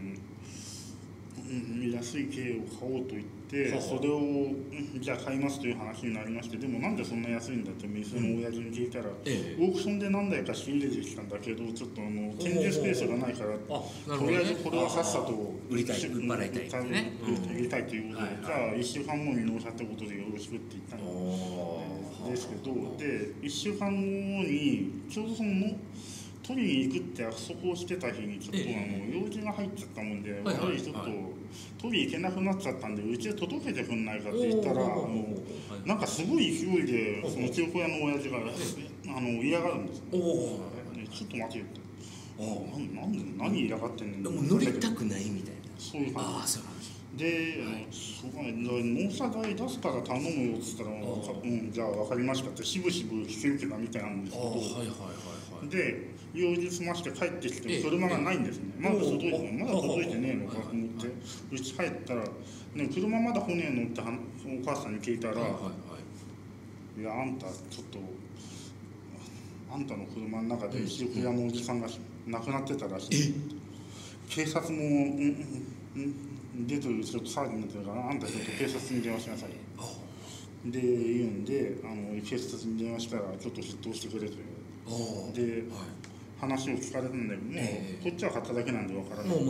安い軽を買おうと言ってそれをじゃあ買いますという話になりまして、でもなんでそんな安いんだって店の親父に聞いたら、オークションで何台か仕入れてきたんだけどちょっと展示スペースがないからとりあえずこれはさっさと売りたい、売りたいということで、じゃあ1週間後に納車ってことでよろしくって言ったんですけど、で1週間後にちょうど取りに行くって約束をしてた日にちょっと用事が入っちゃったもんで、悪いちょっと取り行けなくなっちゃったんでうちへ届けてくんないかって言ったら、なんかすごい勢いでその中古屋の親父が嫌がるんですね。ちょっと待てよって。何嫌がってんの。 乗りたくないみたいな。 そういう話。で、納車代出すから頼むよっつったら、じゃあ分かりましたってしぶしぶ引き受けたみたいなんですけど、で用事済まして帰ってきて車がないんですね。まだ届いてねえのかと思ってうち帰ったら、車まだ来ねえのってお母さんに聞いたら、いやあんたちょっとあんたの車の中で中古屋のおじさんが亡くなってたらしい。警察も出てるちょっと騒ぎになってるからあんたちょっと警察に電話しなさいで言うんで警察に電話したらちょっと出頭してくれとで、話を聞かれたんだけども、こっちは買っただけなんで分からない。で、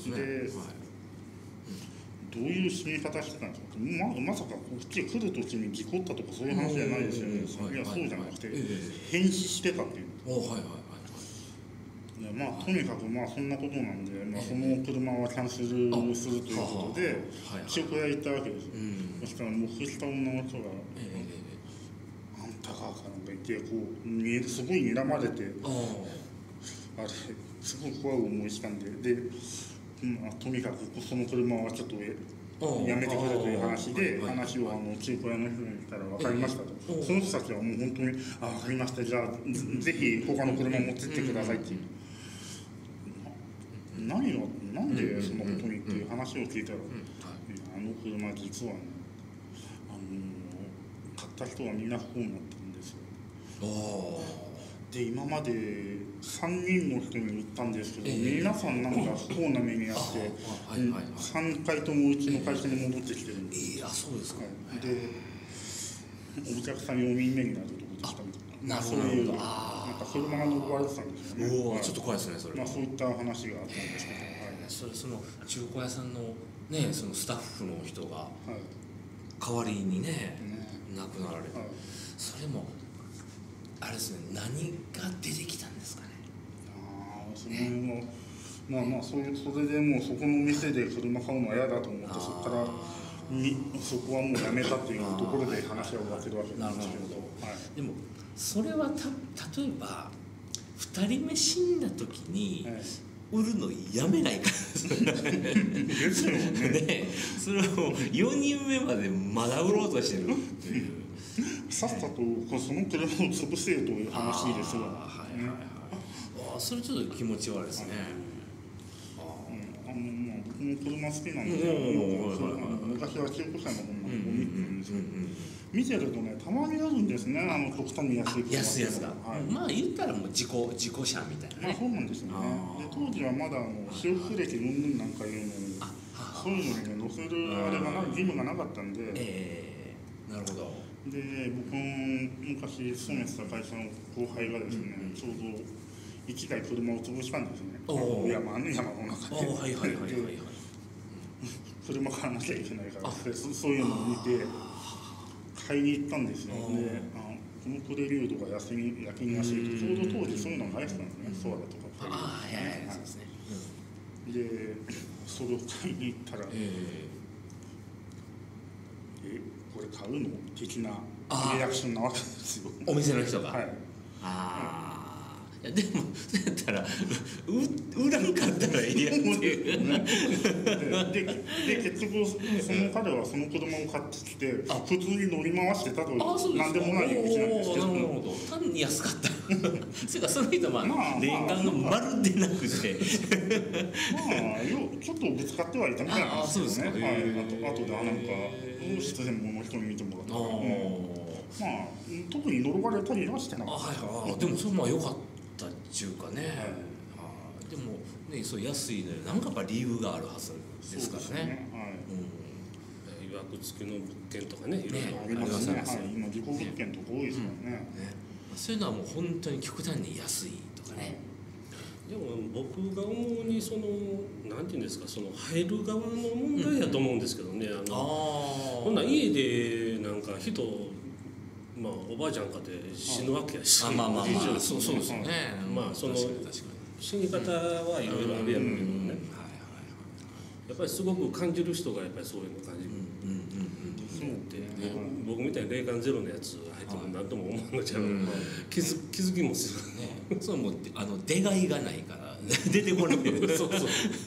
どういう死に方してたんですか。まさかこっちへ来る途中に事故ったとかそういう話じゃないですよね。いやそうじゃなくて変死してたっていう。まあとにかくそんなことなんで、その車はキャンセルするということで中古屋行ったわけです。そしたら目した女の人が「あんたが」なんか言ってこうすごい睨まれてあれすごい怖い思いしたんでとにかくその車はちょっとやめてくれという話で話を中古屋の人に言ったら分かりましたと。その人たちはもう本当に分かりましたじゃあぜひ他の車持ってってくださいっていう。なんでそんなことにっていう話を聞いたら、あの車実はね、買った人はみんな不幸になってるんですよ。で今まで3人の人に言ったんですけど、皆さんなんか不幸な目にあって3回ともうちの会社に戻ってきてるんです。 そうですか。 でお客さん4人目になるとこでしたみたいな。そういうなんか車が呪われてたんですよね。 ちょっと怖いですねそれ。 そういった話があったんですけど、 その中古屋さんのねそのスタッフの人が代わりにね亡くなられた。それもあれですね、何が出てきたんですかね。 それでもうそこの店で車買うのは嫌だと思ってそこからそこはもうやめたっていうところで話が終わってるわけなんですけど、 でもそれは例えば2人目死んだ時に、 売るのやめないからですよね。 でそれを4人目までまだ売ろうとしてるっていうさっさとその車を潰せという話ですわ。 それちょっと気持ち悪いですね。 僕も車好きなんで、昔は中古車の本なんかを見てるんですけど、見てるとね、たまにあるんですね、極端に安い車。 安いやつが、まあ言ったらもう自己車みたいなね。 そうなんですよね。で当時はまだ修復歴うんぬんなんかいうのに、そういうのにね、載せるあれが義務がなかったんで、 なるほど。 で僕も昔勤めてた会社の後輩がですね、ちょうど1台車を潰したんですね。山の中で。車買わなきゃいけないから、そういうのを見て買いに行ったんですよ。で、このプレリュードが焼きにやすいと、ちょうど当時そういうのが入ってたんですね。ソーダとかプレリュード。そうですね。で、それを買いに行ったら、これ買うの的なリアクションなわけですよ。 お店の人が。でもそうやったら売らんかったらいいやんっていうで結局その彼はその車を買ってきて普通に乗り回してたという何でもない道なんですけど、 単に安かったそれかその人霊感がまるでなくてちょっとぶつかってはいたみたいなんですけどね。あとでなんか必然者の人に見てもらったら特に呪われたりはしてなかった。 でもそれまあ良かったっていうかね。でもね、そう安いのなんかやっぱ理由があるはずですからね。 いわくつきの物件とかね、いろいろありますね。今自己物件とか多いですからね。 そういうのはもう本当に極端に安いとかね。 でも僕が思うになんていうんですか、入る側の問題やと思うんですけどね。ほんな家でなんか人おばあちゃんかで死ぬわけやし、 そうですよね。 死に方はいろいろあるやろうけどね。やっぱりすごく感じる人がやっぱりそういうの感じる。僕みたいに霊感ゼロのやつ入っても何とも思うのちゃう。気づきもするね。 そうもう出がいがないから出てこない。 でもなんか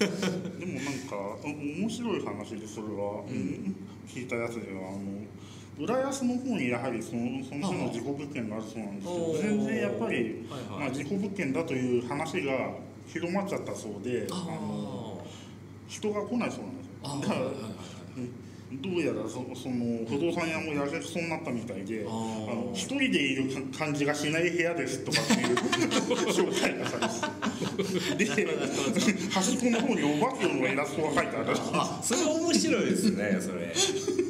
面白い話でそれは聞いたやつでは浦安の方にやはりそのの事故物件があるそうなんですけど、全然やっぱり事故物件だという話が広まっちゃったそうで、人が来ないそうなんですよ。だからどうやらその不動産屋もやけくそになったみたいで、一人でいる感じがしない部屋ですとかっていう紹介がされて、で端っこの方にお化けのイラストが書いてある。 それ面白いですね、それ。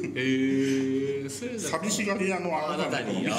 寂しがり屋のあなたに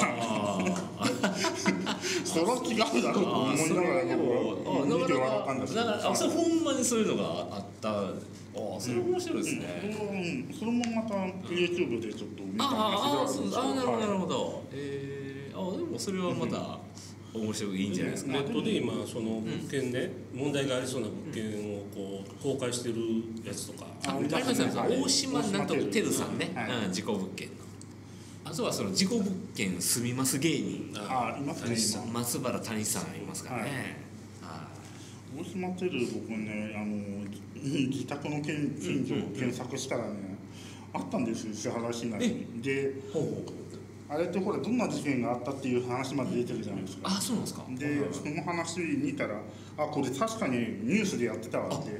それは違うだろうと思いながら見て笑ったんですけど、 それほんまにそういうのがあった。それ面白いですね。 それもまた YouTube でちょっと見た話ではあるんですけど、 なるほど。でもそれはまた面白いいいんじゃないですか。 ネットで今その物件ね、問題がありそうな物件を公開してるやつとかありますね。大島なんとかてるさんね、事故物件の。あとはその事故物件住みます芸人、松原谷さんいますからね。 大島てる僕ね、自宅の近所を検索したらね、あったんですよ、石原市内に。で、あれってほらどんな事件があったっていう話まで出てるじゃないですか。 そうなんですか。 でその話見たらこれ確かにニュースでやってたわって。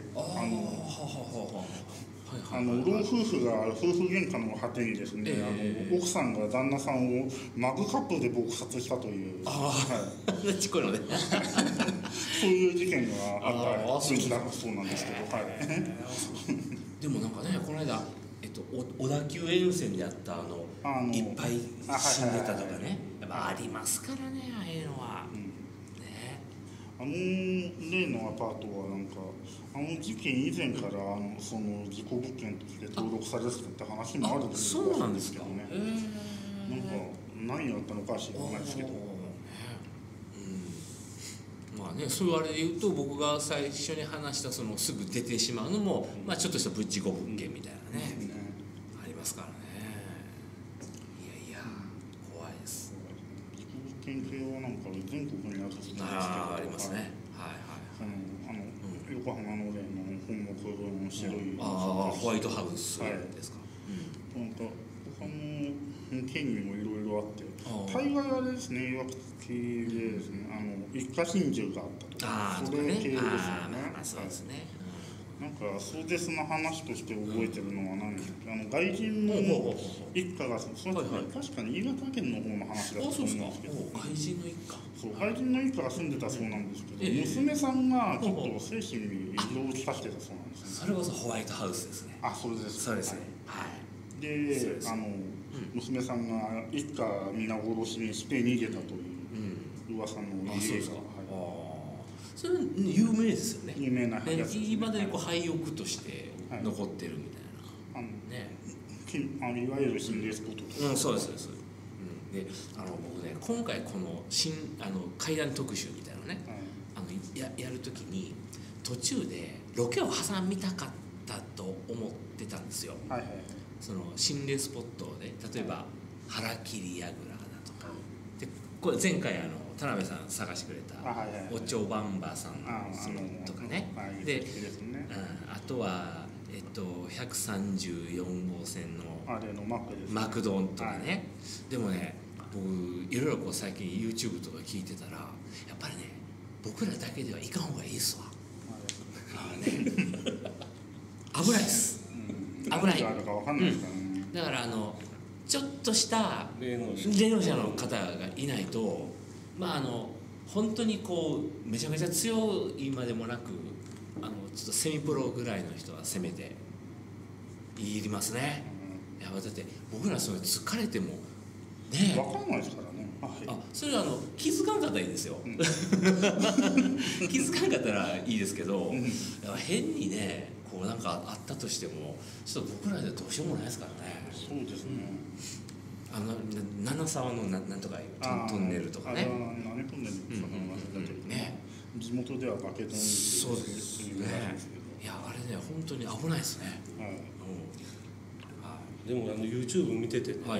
老夫婦が夫婦喧嘩の果てにですね、奥さんが旦那さんをマグカップで撲殺したという、そういう事件があった国だそうなんですけど、 でもなんかね、この間小田急沿線であったいっぱい死んでたとかね、やっぱありますからね、ああいうのは。 例のアパートはなんか事件以前からその事故物件として登録されてたって話もあるんですけどね。なんか何があったのかは知らないですけど。 まあね、そういうあれで言うと僕が最初に話したすぐ出てしまうのも、ちょっとした事故物件みたいなね、ありますからね。いや怖いです。 事故物件系はなんか全国にあるんですけど、 ありますね。 横白いホワイトハウスですか。 なんか他の県にもいろいろあって、大概あれですね、いわくつきでですね、一家心中があったとか、それ系ですよね。 そうですね。 なんか壮絶な話として覚えてるのは何ですか、外人の一家が、それ確かに新潟県の方の話だったと思うんですけど、 外人の一家、 そう外人の一家が住んでたそうなんですけど、娘さんがちょっと精神に異常をきたしてたそうなんですね。 それこそホワイトハウスですね。 それです。 そうですね。はい。 で、娘さんが一家皆殺しにして逃げたという噂の家が。 それは有名ですよね。 有名なやつですね。 いまだに廃屋として残ってるみたいな。 ね。いわゆる心霊スポットとか。 そうですそうです。で、僕ね、今回この怪談特集みたいなのね、やるときに途中でロケを挟みたかったと思ってたんですよ。その心霊スポットで、例えば腹切り櫓だとか。で、これ前回田辺さん探してくれたおちょばんばさんとかね。で、あとは134号線のマクドンとかね。でもね、僕いろいろこう最近 YouTube とか聞いてたら、やっぱりね、僕らだけではいかん方がいいっすわ。危ないっす。危ない。だからちょっとした霊能者の方がいないと、本当にこうめちゃめちゃ強いまでもなく、ちょっとセミプロぐらいの人はせめていりますね。いや、だって僕らそれ疲れてもね、 分かんないですからね。 それは気づかんかったらいいですよ。気づかんかったらいいですけど、変にね、こうなんかあったとしてもちょっと僕らではどうしようもないですからね。 そうですね。 七沢のなんとかトンネルとかね。 何トンネルとかね。地元ではバケトン。 そうですね。いや、あれね、本当に危ないですね。 でもYouTube 見ててね、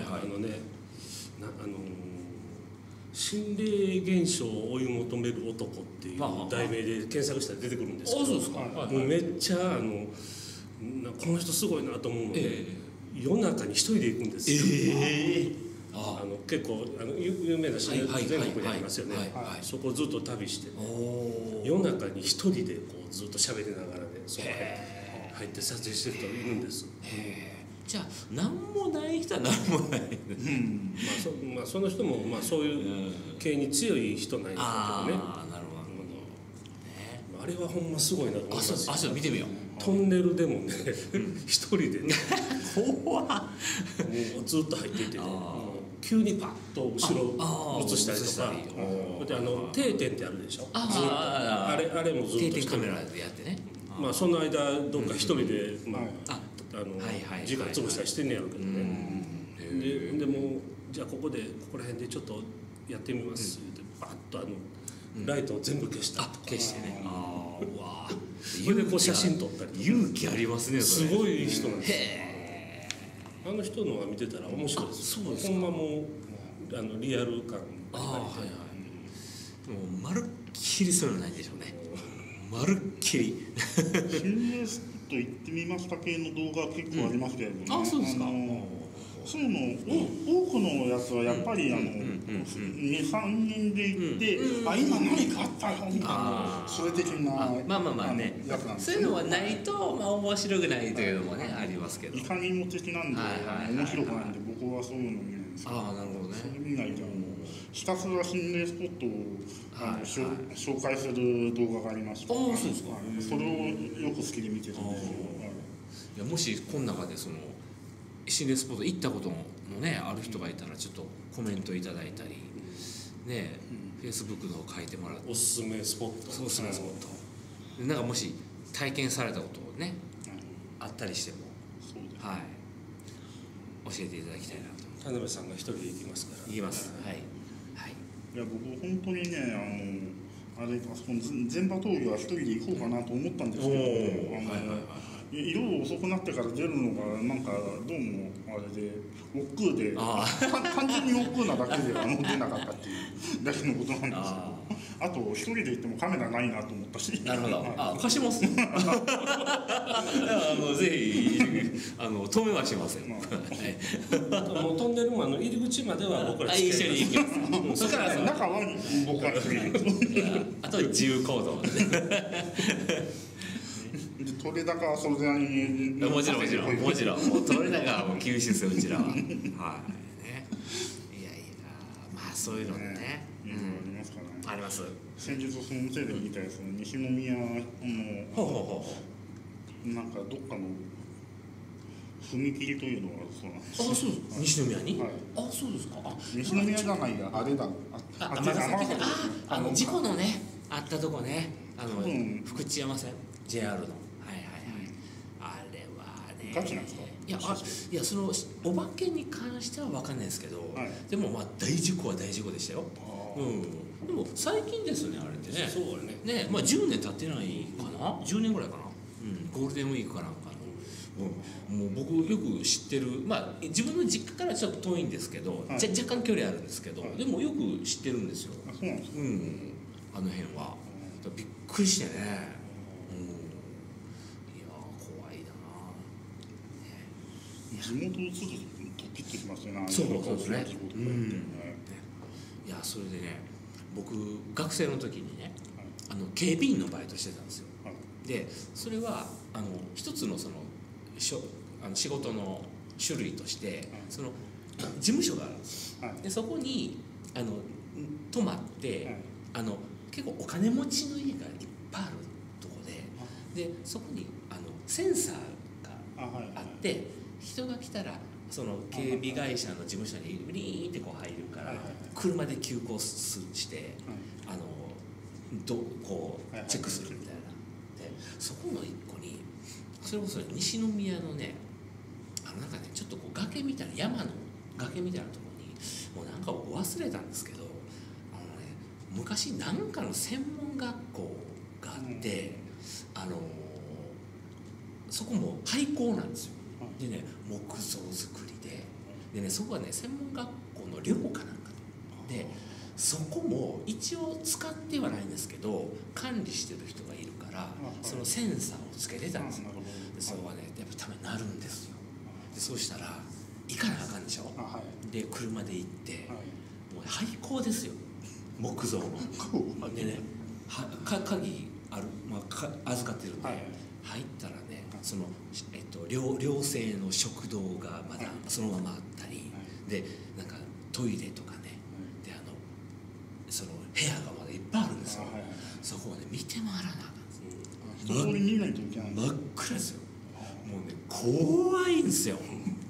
心霊現象を追い求める男っていう題名で検索したら出てくるんですけど、もうめっちゃこの人すごいなと思うので、夜中に一人で行くんですよ。結構有名な心霊全国にありますよね。そこをずっと旅して、夜中に一人でこうずっと喋りながらね、そこ入って撮影してる人がいるんです。 じゃあ何もない人は何もない。 その人もそういう系に強い人なんですけどね。 なるほど。 あれはほんますごいなと思います。 ちょっと見てみよう。 トンネルでもね、一人でね、 怖っ。 もうずっと入っていてね、急にパッと後ろ映したりとか、定点ってあるでしょ。あれもずっと定点カメラでやってね。 その間どっか一人で時間潰したりしてんねやろうけどね。でもじゃあここら辺でちょっとやってみますってバッとライトを全部消した消してね。 それでこう写真撮ったり。 勇気ありますね。 すごい人なんですよ。あの人のは見てたら面白いです。ほんまもうリアル感もうまるっきりそういうのないんでしょうね。まるっきり。 心霊スポット行ってみました系の動画結構ありますけれども、 そうですか。 そういうの多くのやつはやっぱり2、3人で行って今何かあったよみたいな、それ的なやつなんです。そういうのはないと面白くないというのもねありますけど。 いかにも的なんで面白くないんで、僕はそういうの見ないんですけど。 なるほどね。 それ見ないとひたすら心霊スポットを紹介する動画がありまして、 そうですか。 それをよく好きで見てるんですよ。 もしこの中で心霊スポット行ったことのねある人がいたらちょっとコメントいただいたりね、Facebook の方書いてもらって、 おすすめスポット、 おすすめスポットなんかもし体験されたことをねあったりしても教えていただきたいなと。 田辺さんが一人で行きますから。 行きます。 いや僕本当にねあそこの全場峠は一人で行こうかなと思ったんですけど、夜遅くなってから出るのがなんかどうもあれで億劫で単純に億劫なだけで出なかったっていうだけのことなんですけど、 あと一人で行ってもカメラないなと思ったし。 なるほど。あ、貸します。ぜひ止めはしません。もうトンネルも入り口までは僕ら一緒に行きます。それから中は僕はあと自由行動。 取れ高はそれなりに。 もちろん取れ高はもう厳しいですよ、うちらは。はい。ね。いやいや、まあそういうのね。 ありますからね。 あります。 先日そのテレビ見たやつ、西宮のなんかどっかの踏切というのがそうなんです。 あ、そう。西宮に？あ、そうですか。 西宮じゃないや、あれだ。 事故のね、あったとこね。福知山線 JR の。 ガチなんですか？ いやそのお化けに関しては分かんないですけど、でもまあ大事故は大事故でしたよ。でも最近ですね、あれってね。 そうね。 まあ10年経ってないかな、10年ぐらいかな。ゴールデンウィークかなんかの。もう僕よく知ってる、まあ自分の実家からちょっと遠いんですけど、若干距離あるんですけど、でもよく知ってるんですよ。 そうなんですか？ あの辺はびっくりしてね。 地元のすぐドキッとしますよね。 そうですね。いや、それでね、僕学生の時にね、警備員のバイトしてたんですよ。でそれは一つのその仕事の種類としてその事務所があるんです。でそこに泊まって結構お金持ちの家がいっぱいあるとこでそこにセンサーがあって。人が来たらその警備会社の事務所にリーンってこう入るから車で急行してこうチェックするみたいな。でそこの一個にそれこそ西宮のねなんかねちょっとこう崖みたいな山の崖みたいなところにもうなんか忘れたんですけど昔なんかの専門学校があってそこも廃校なんですよ。でね、木造作りでね、そこはね専門学校の寮かなんかでそこも一応使ってはないんですけど管理してる人がいるからそのセンサーをつけてたんですよ。でそれはねやっぱためになるんですよ。でそうしたら行かなあかんでしょ。で車で行ってもう廃校ですよ、木造の。でね鍵ある、預かってるんで入ったらねその寮生の食堂がまだそのままあったり、でなんかトイレとかね、でその部屋がまだいっぱいあるんですよ。そこをね見て回らなあかんです。真っ暗ですよ。もうね怖いんですよ。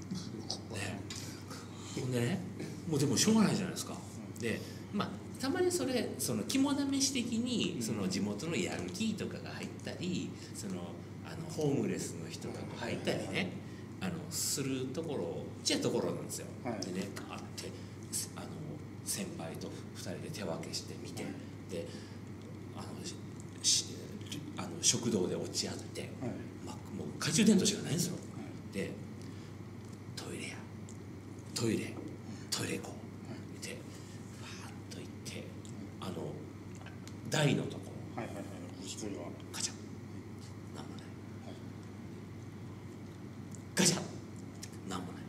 でねもうでもしょうがないじゃないですか。でたまにその肝試し的にその地元のヤンキーとかが入ったりホームレスの人が入ったりねするところちっちゃいところなんですよ。でねガーって先輩と2人で手分けして見て、で食堂で落ち合って、もう懐中電灯しかないんですよ。でトイレ行こうってわーっと行って台のところガチャなんもない、ガチャなんもない、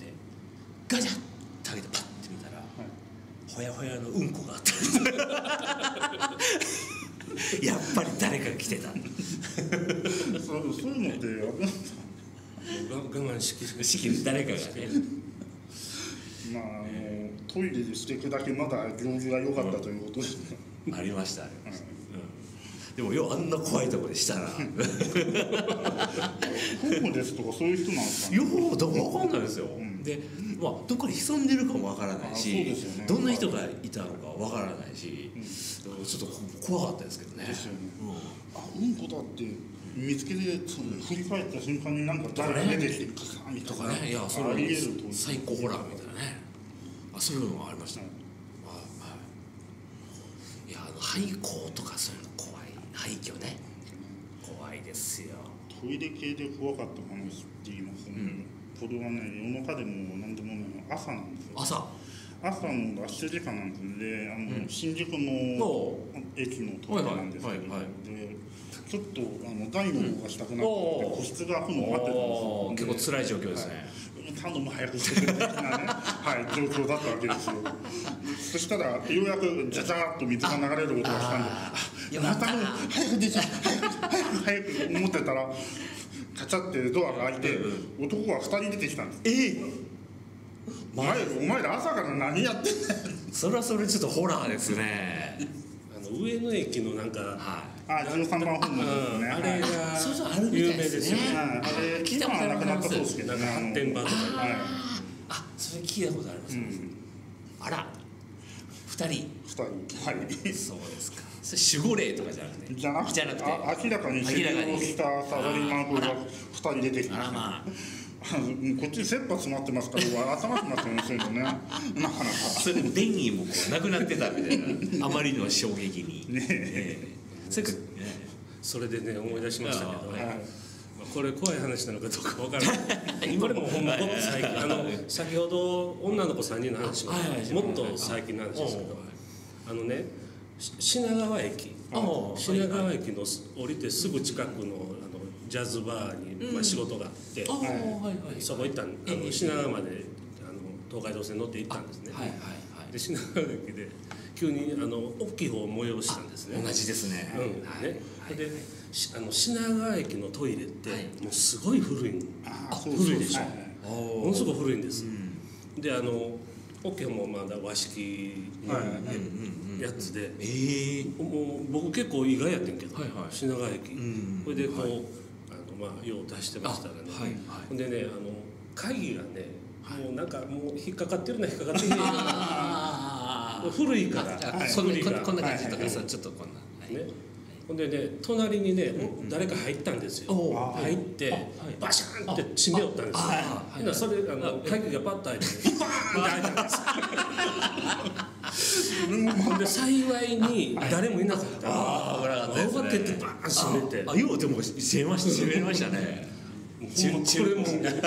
でガチャって開けてパッて見たら、ほやほやのうんこがあったやっぱり誰かが来てたそういうのって我慢しきる誰かがねトイレでしていくだけまだ行事が良かったということですね。 ありました、でもあんな怖いところでしたらホームレスとかそういう人なんですかね。 分かんないですよ、でどっかに潜んでるかもわからないし、どんな人がいたのかわからないし、ちょっと怖かったですけどね。 ですよね。うんこだって見つけて振り返った瞬間になんか誰が出てきてカサーみたいな。とかね、いやそれは最高ホラーみたいなね。そういうのがありました。いや廃校とかそういうの怖い。廃墟ね。怖いですよ。 トイレ系で怖かった話って言いますね。これはね夜中でも何でもない朝なんですよ。 朝の7時間なんですで、新宿の駅のトイレなんですけど、でちょっと台の方がしたくなって個室が空くのを待ってたんですよ。 結構辛い状況ですね。 頼む早くしてくれ的なね、状況だったわけですよ。そしたらようやくジャジャーっと水が流れる音がしたんで、また早く出ちゃう、早く思ってたらカチャってドアが開いて、男が2人出てきたんです。お前ら朝から何やってんだよ。 それはそれちょっとホラーですね。 上野駅のなんか 13番ホームですね。 あれが有名ですよね。 あれ今はなくなったそうですけどね。 発展場とか。 それ聞いたことあります。あら、2人。そうですか。それ守護霊とかじゃなくて。 じゃなくて明らかに修行をしたサラリーマンが2人出てきました。こっちに切羽詰まってますから頭きますよね、そういうのね。なかなかそれでも電気もこうなくなってたみたいな、あまりの衝撃にそれでね思い出しましたけど、これ怖い話なのかどうかわからないこれもほんまもっと最近先ほど女の子3人の話ももっと最近の話ですけど、ね品川駅の降りてすぐ近くのジャズバーに仕事があってそこ行った品川まで東海道線乗って行ったんですね。で品川駅で急に大きい方を催したんですね。 同じですね。 で品川駅のトイレってもうすごい古いでしょ。ものすごく古いんです。で大きい方もまだ和式のやつで、もう僕結構意外やってんけど品川駅これでこう用を出してましたらね。ほんでね鍵がねもうなんかもう引っかかってるな引っかかってへん古いからこんな感じとかちょっとこんなほんでね隣にね誰か入ったんですよ。入ってバシャンって閉めよったんですよ。それ鍵がパッと開いて開いたんです。で幸いに誰もいなかった慌ててバーン閉めてようでも閉めましたね。 これも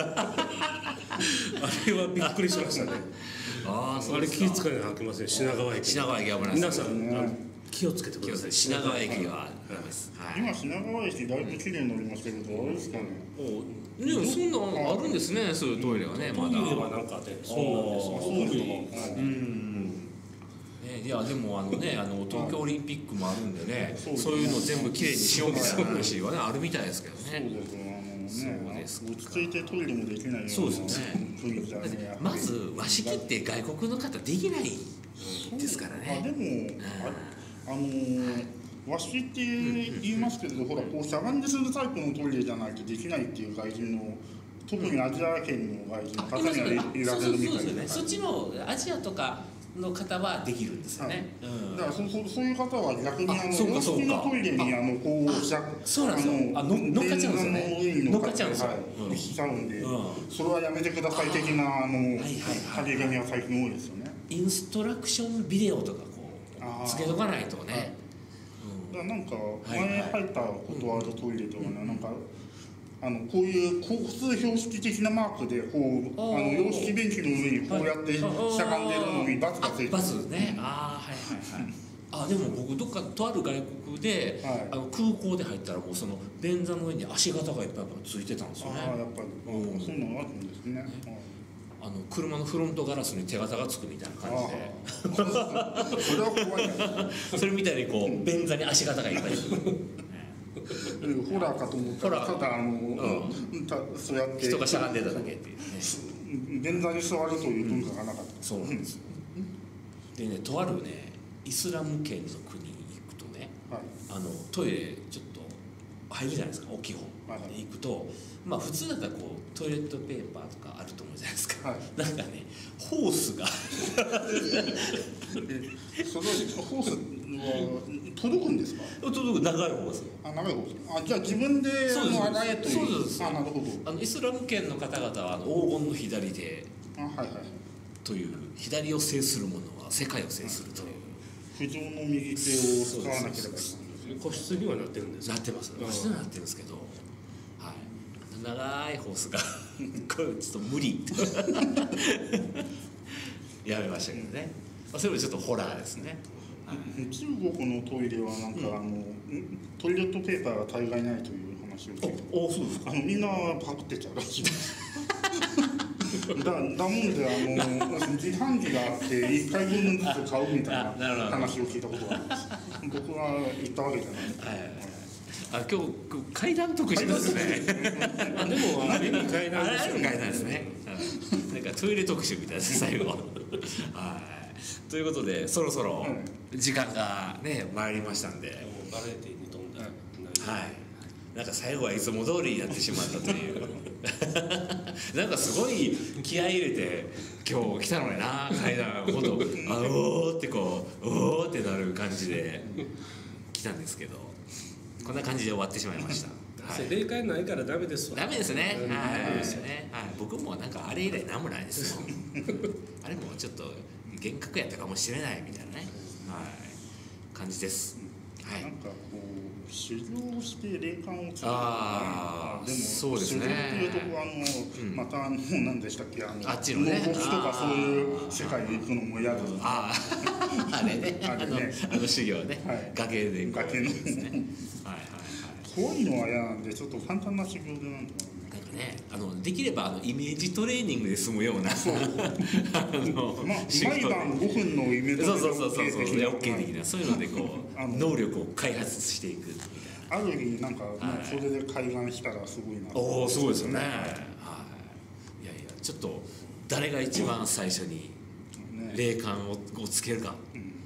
あれはびっくりしましたね。あれ気ぃ使いに開けません。品川駅。 品川駅危ない。 皆さん気をつけてください。 品川駅は今品川駅だいぶ綺麗になりましたけど、あれですかね。 そんなのあるんですね。そういうトイレがね。 トイレはなんかね、そうなんですよ。 いやでも東京オリンピックもあるんでね、そういうの全部きれいにしようみたいな話はねあるみたいですけどね。 そうです。落ち着いてトイレもできないようなそうですね。まず和式って外国の方できないですからね。 でも和式って言いますけど、ほらこうしゃがんでするタイプのトイレじゃないとできないっていう外人の特にアジア圏の外人の方にはいられるみたいな。 そっちのアジアとかの方はできるんですよね。 だからそういう方は逆に洋式のトイレにこうそうなんですよ。乗っかっちゃうんですよね。乗っかっちゃうんですよ。 しちゃうんで、それはやめてください的な張り紙は最近多いですよね。 インストラクションビデオとかこうつけとかないとね。 なんか前入ったことあるトイレとかね、なんかこういう交通標識的なマークでこう洋式便器の上にこうやってしゃがんでるのにバツがついてる。 バツね。でも僕どっかとある外国で空港で入ったらもうその便座の上に足型がいっぱいついてたんですよね。 やっぱりそういうのがあるんですね。 車のフロントガラスに手形がつくみたいな感じで。それは怖いな。 それみたいにこう便座に足型がいっぱいつく。 ホラーかと思ったらただそうやって人がしゃがんでただけっていうね。 便座に座るという文化がなかった。 そうなんですよ。でね、とあるねイスラム圏の国に行くとね、トイレちょっと入るじゃないですか、大きい方で行くと、まあ普通だったらこうトイレットペーパーとかあると思うじゃないですか。なんかねホースがそのホースは届くんですか？ 届く、長いホース。 長いホース。じゃあ自分で洗えという。 そうです。 なるほど。 イスラム圏の方々は黄金の左手という左を制する者は世界を制するという。 不浄の右手を使わなければいけない。 個室にはなってるんです。 なってます。個室にはなってるんですけど、長いホースがこれちょっと無理。 やめましたけどね、それもちょっとホラーですね。 中国のトイレはなんか、トイレットペーパーが大概ないという話を聞いて、 そうですか。 みんなパクってちゃうらしいだもんで自販機があって1回分ずつ買うみたいな話を聞いたことがあります。僕は行ったわけじゃないですけど、 今日階段特集ですね。 でもあれに階段ですね。なんかトイレ特集みたいな最後。ということでそろそろ時間がね参りましたんで、 バラエティに飛んだ。 なんか最後はいつも通りになってしまったというなんかすごい気合い入れて今日来たのにな、階段ほどおーってこうおーってなる感じで来たんですけど、こんな感じで終わってしまいました。 霊感ないからダメですわ。 ダメですね。僕もなんかあれ以来なんもないですよあれもちょっと幻覚やったかもしれないみたいなね、感じです。 なんかこう修行して霊感をつける。でもそうですね。 修行っていうとこまた何でしたっけ、 あっちのね、 脳とかそういう世界に行くのも嫌だ。 あれね、修行ね、崖で崖の怖いのは嫌なんで、ちょっと簡単な修行でなんとかね、できればイメージトレーニングで済むような毎晩5分のイメージトレーニングで OK 的な、そういうのでこう能力を開発していくみたいな。 ある意味なんかそれで開眼したらすごいな。 すごいですよね。いやいや、ちょっと誰が一番最初に霊感をつけるか。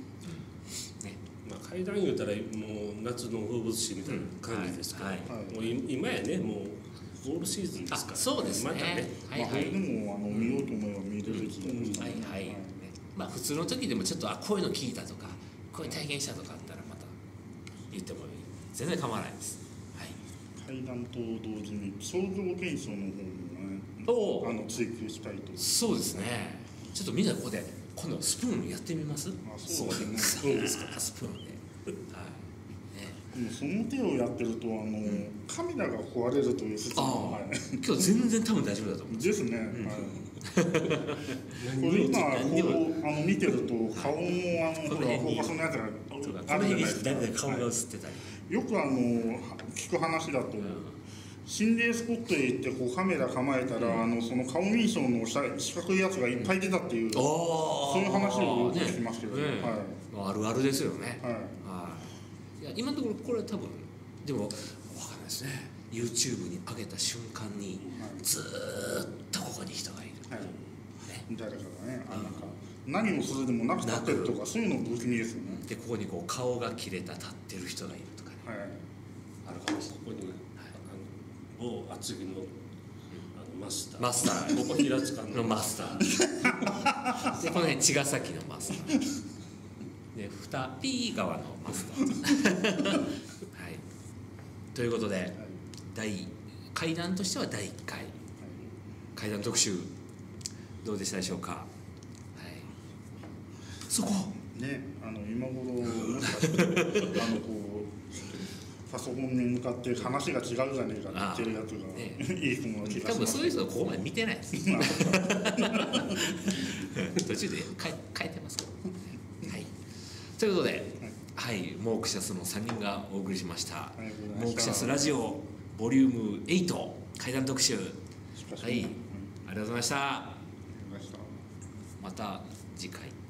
階段言うたらもう夏の風物詩みたいな感じですけど、もう今やね、もうオールシーズンですから。 そうですね。 でも見ようと思えば見れるし、 普通の時でもちょっとこういうの聞いたとか、こういう体験したとかあったらまた言ってもいい、全然構わないです。 階段と同時に創造現象の方もね、追求したいと。 そうですね。ちょっとみんなここで今度スプーンやってみます？ そうですね。 スプーンですか？スプーンで。 その手をやってるとカメラが壊れるという説も今日全然多分大丈夫だと思うですね。今こう見てると顔もフォーカスのやつがあるじゃないですか。 顔が映ってたり。 よく聞く話だと心霊スポットへ行ってこうカメラ構えたらその顔認証の四角いやつがいっぱい出たっていう、そういう話をよく聞きますけど、 あるあるですよね。今のところこれは多分でも分かんないですね。 YouTube に上げた瞬間にずーっとここに人がいる、 誰かがね、何をするでもなく立ってるとかそういうの不気味ですよね。 でここにこう顔が切れた立ってる人がいるとかね、 あるかもしれない。ここに某厚木のマスター、ここ平塚のマスターでこの辺茅ヶ崎のマスターで二 P 川のマスターということで、怪談としては第1回怪談特集どうでしたでしょうか。そこね、今頃もしかしてこうパソコンに向かって話が違うじゃねえかって言ってるやつが、いい人の気がします。 多分そういう人はここまで見てないです途中で変えてますから。ということで、モークシャスの3人がお送りしました。モークシャスラジオボリューム8怪談特集、ありがとうございました。また次回。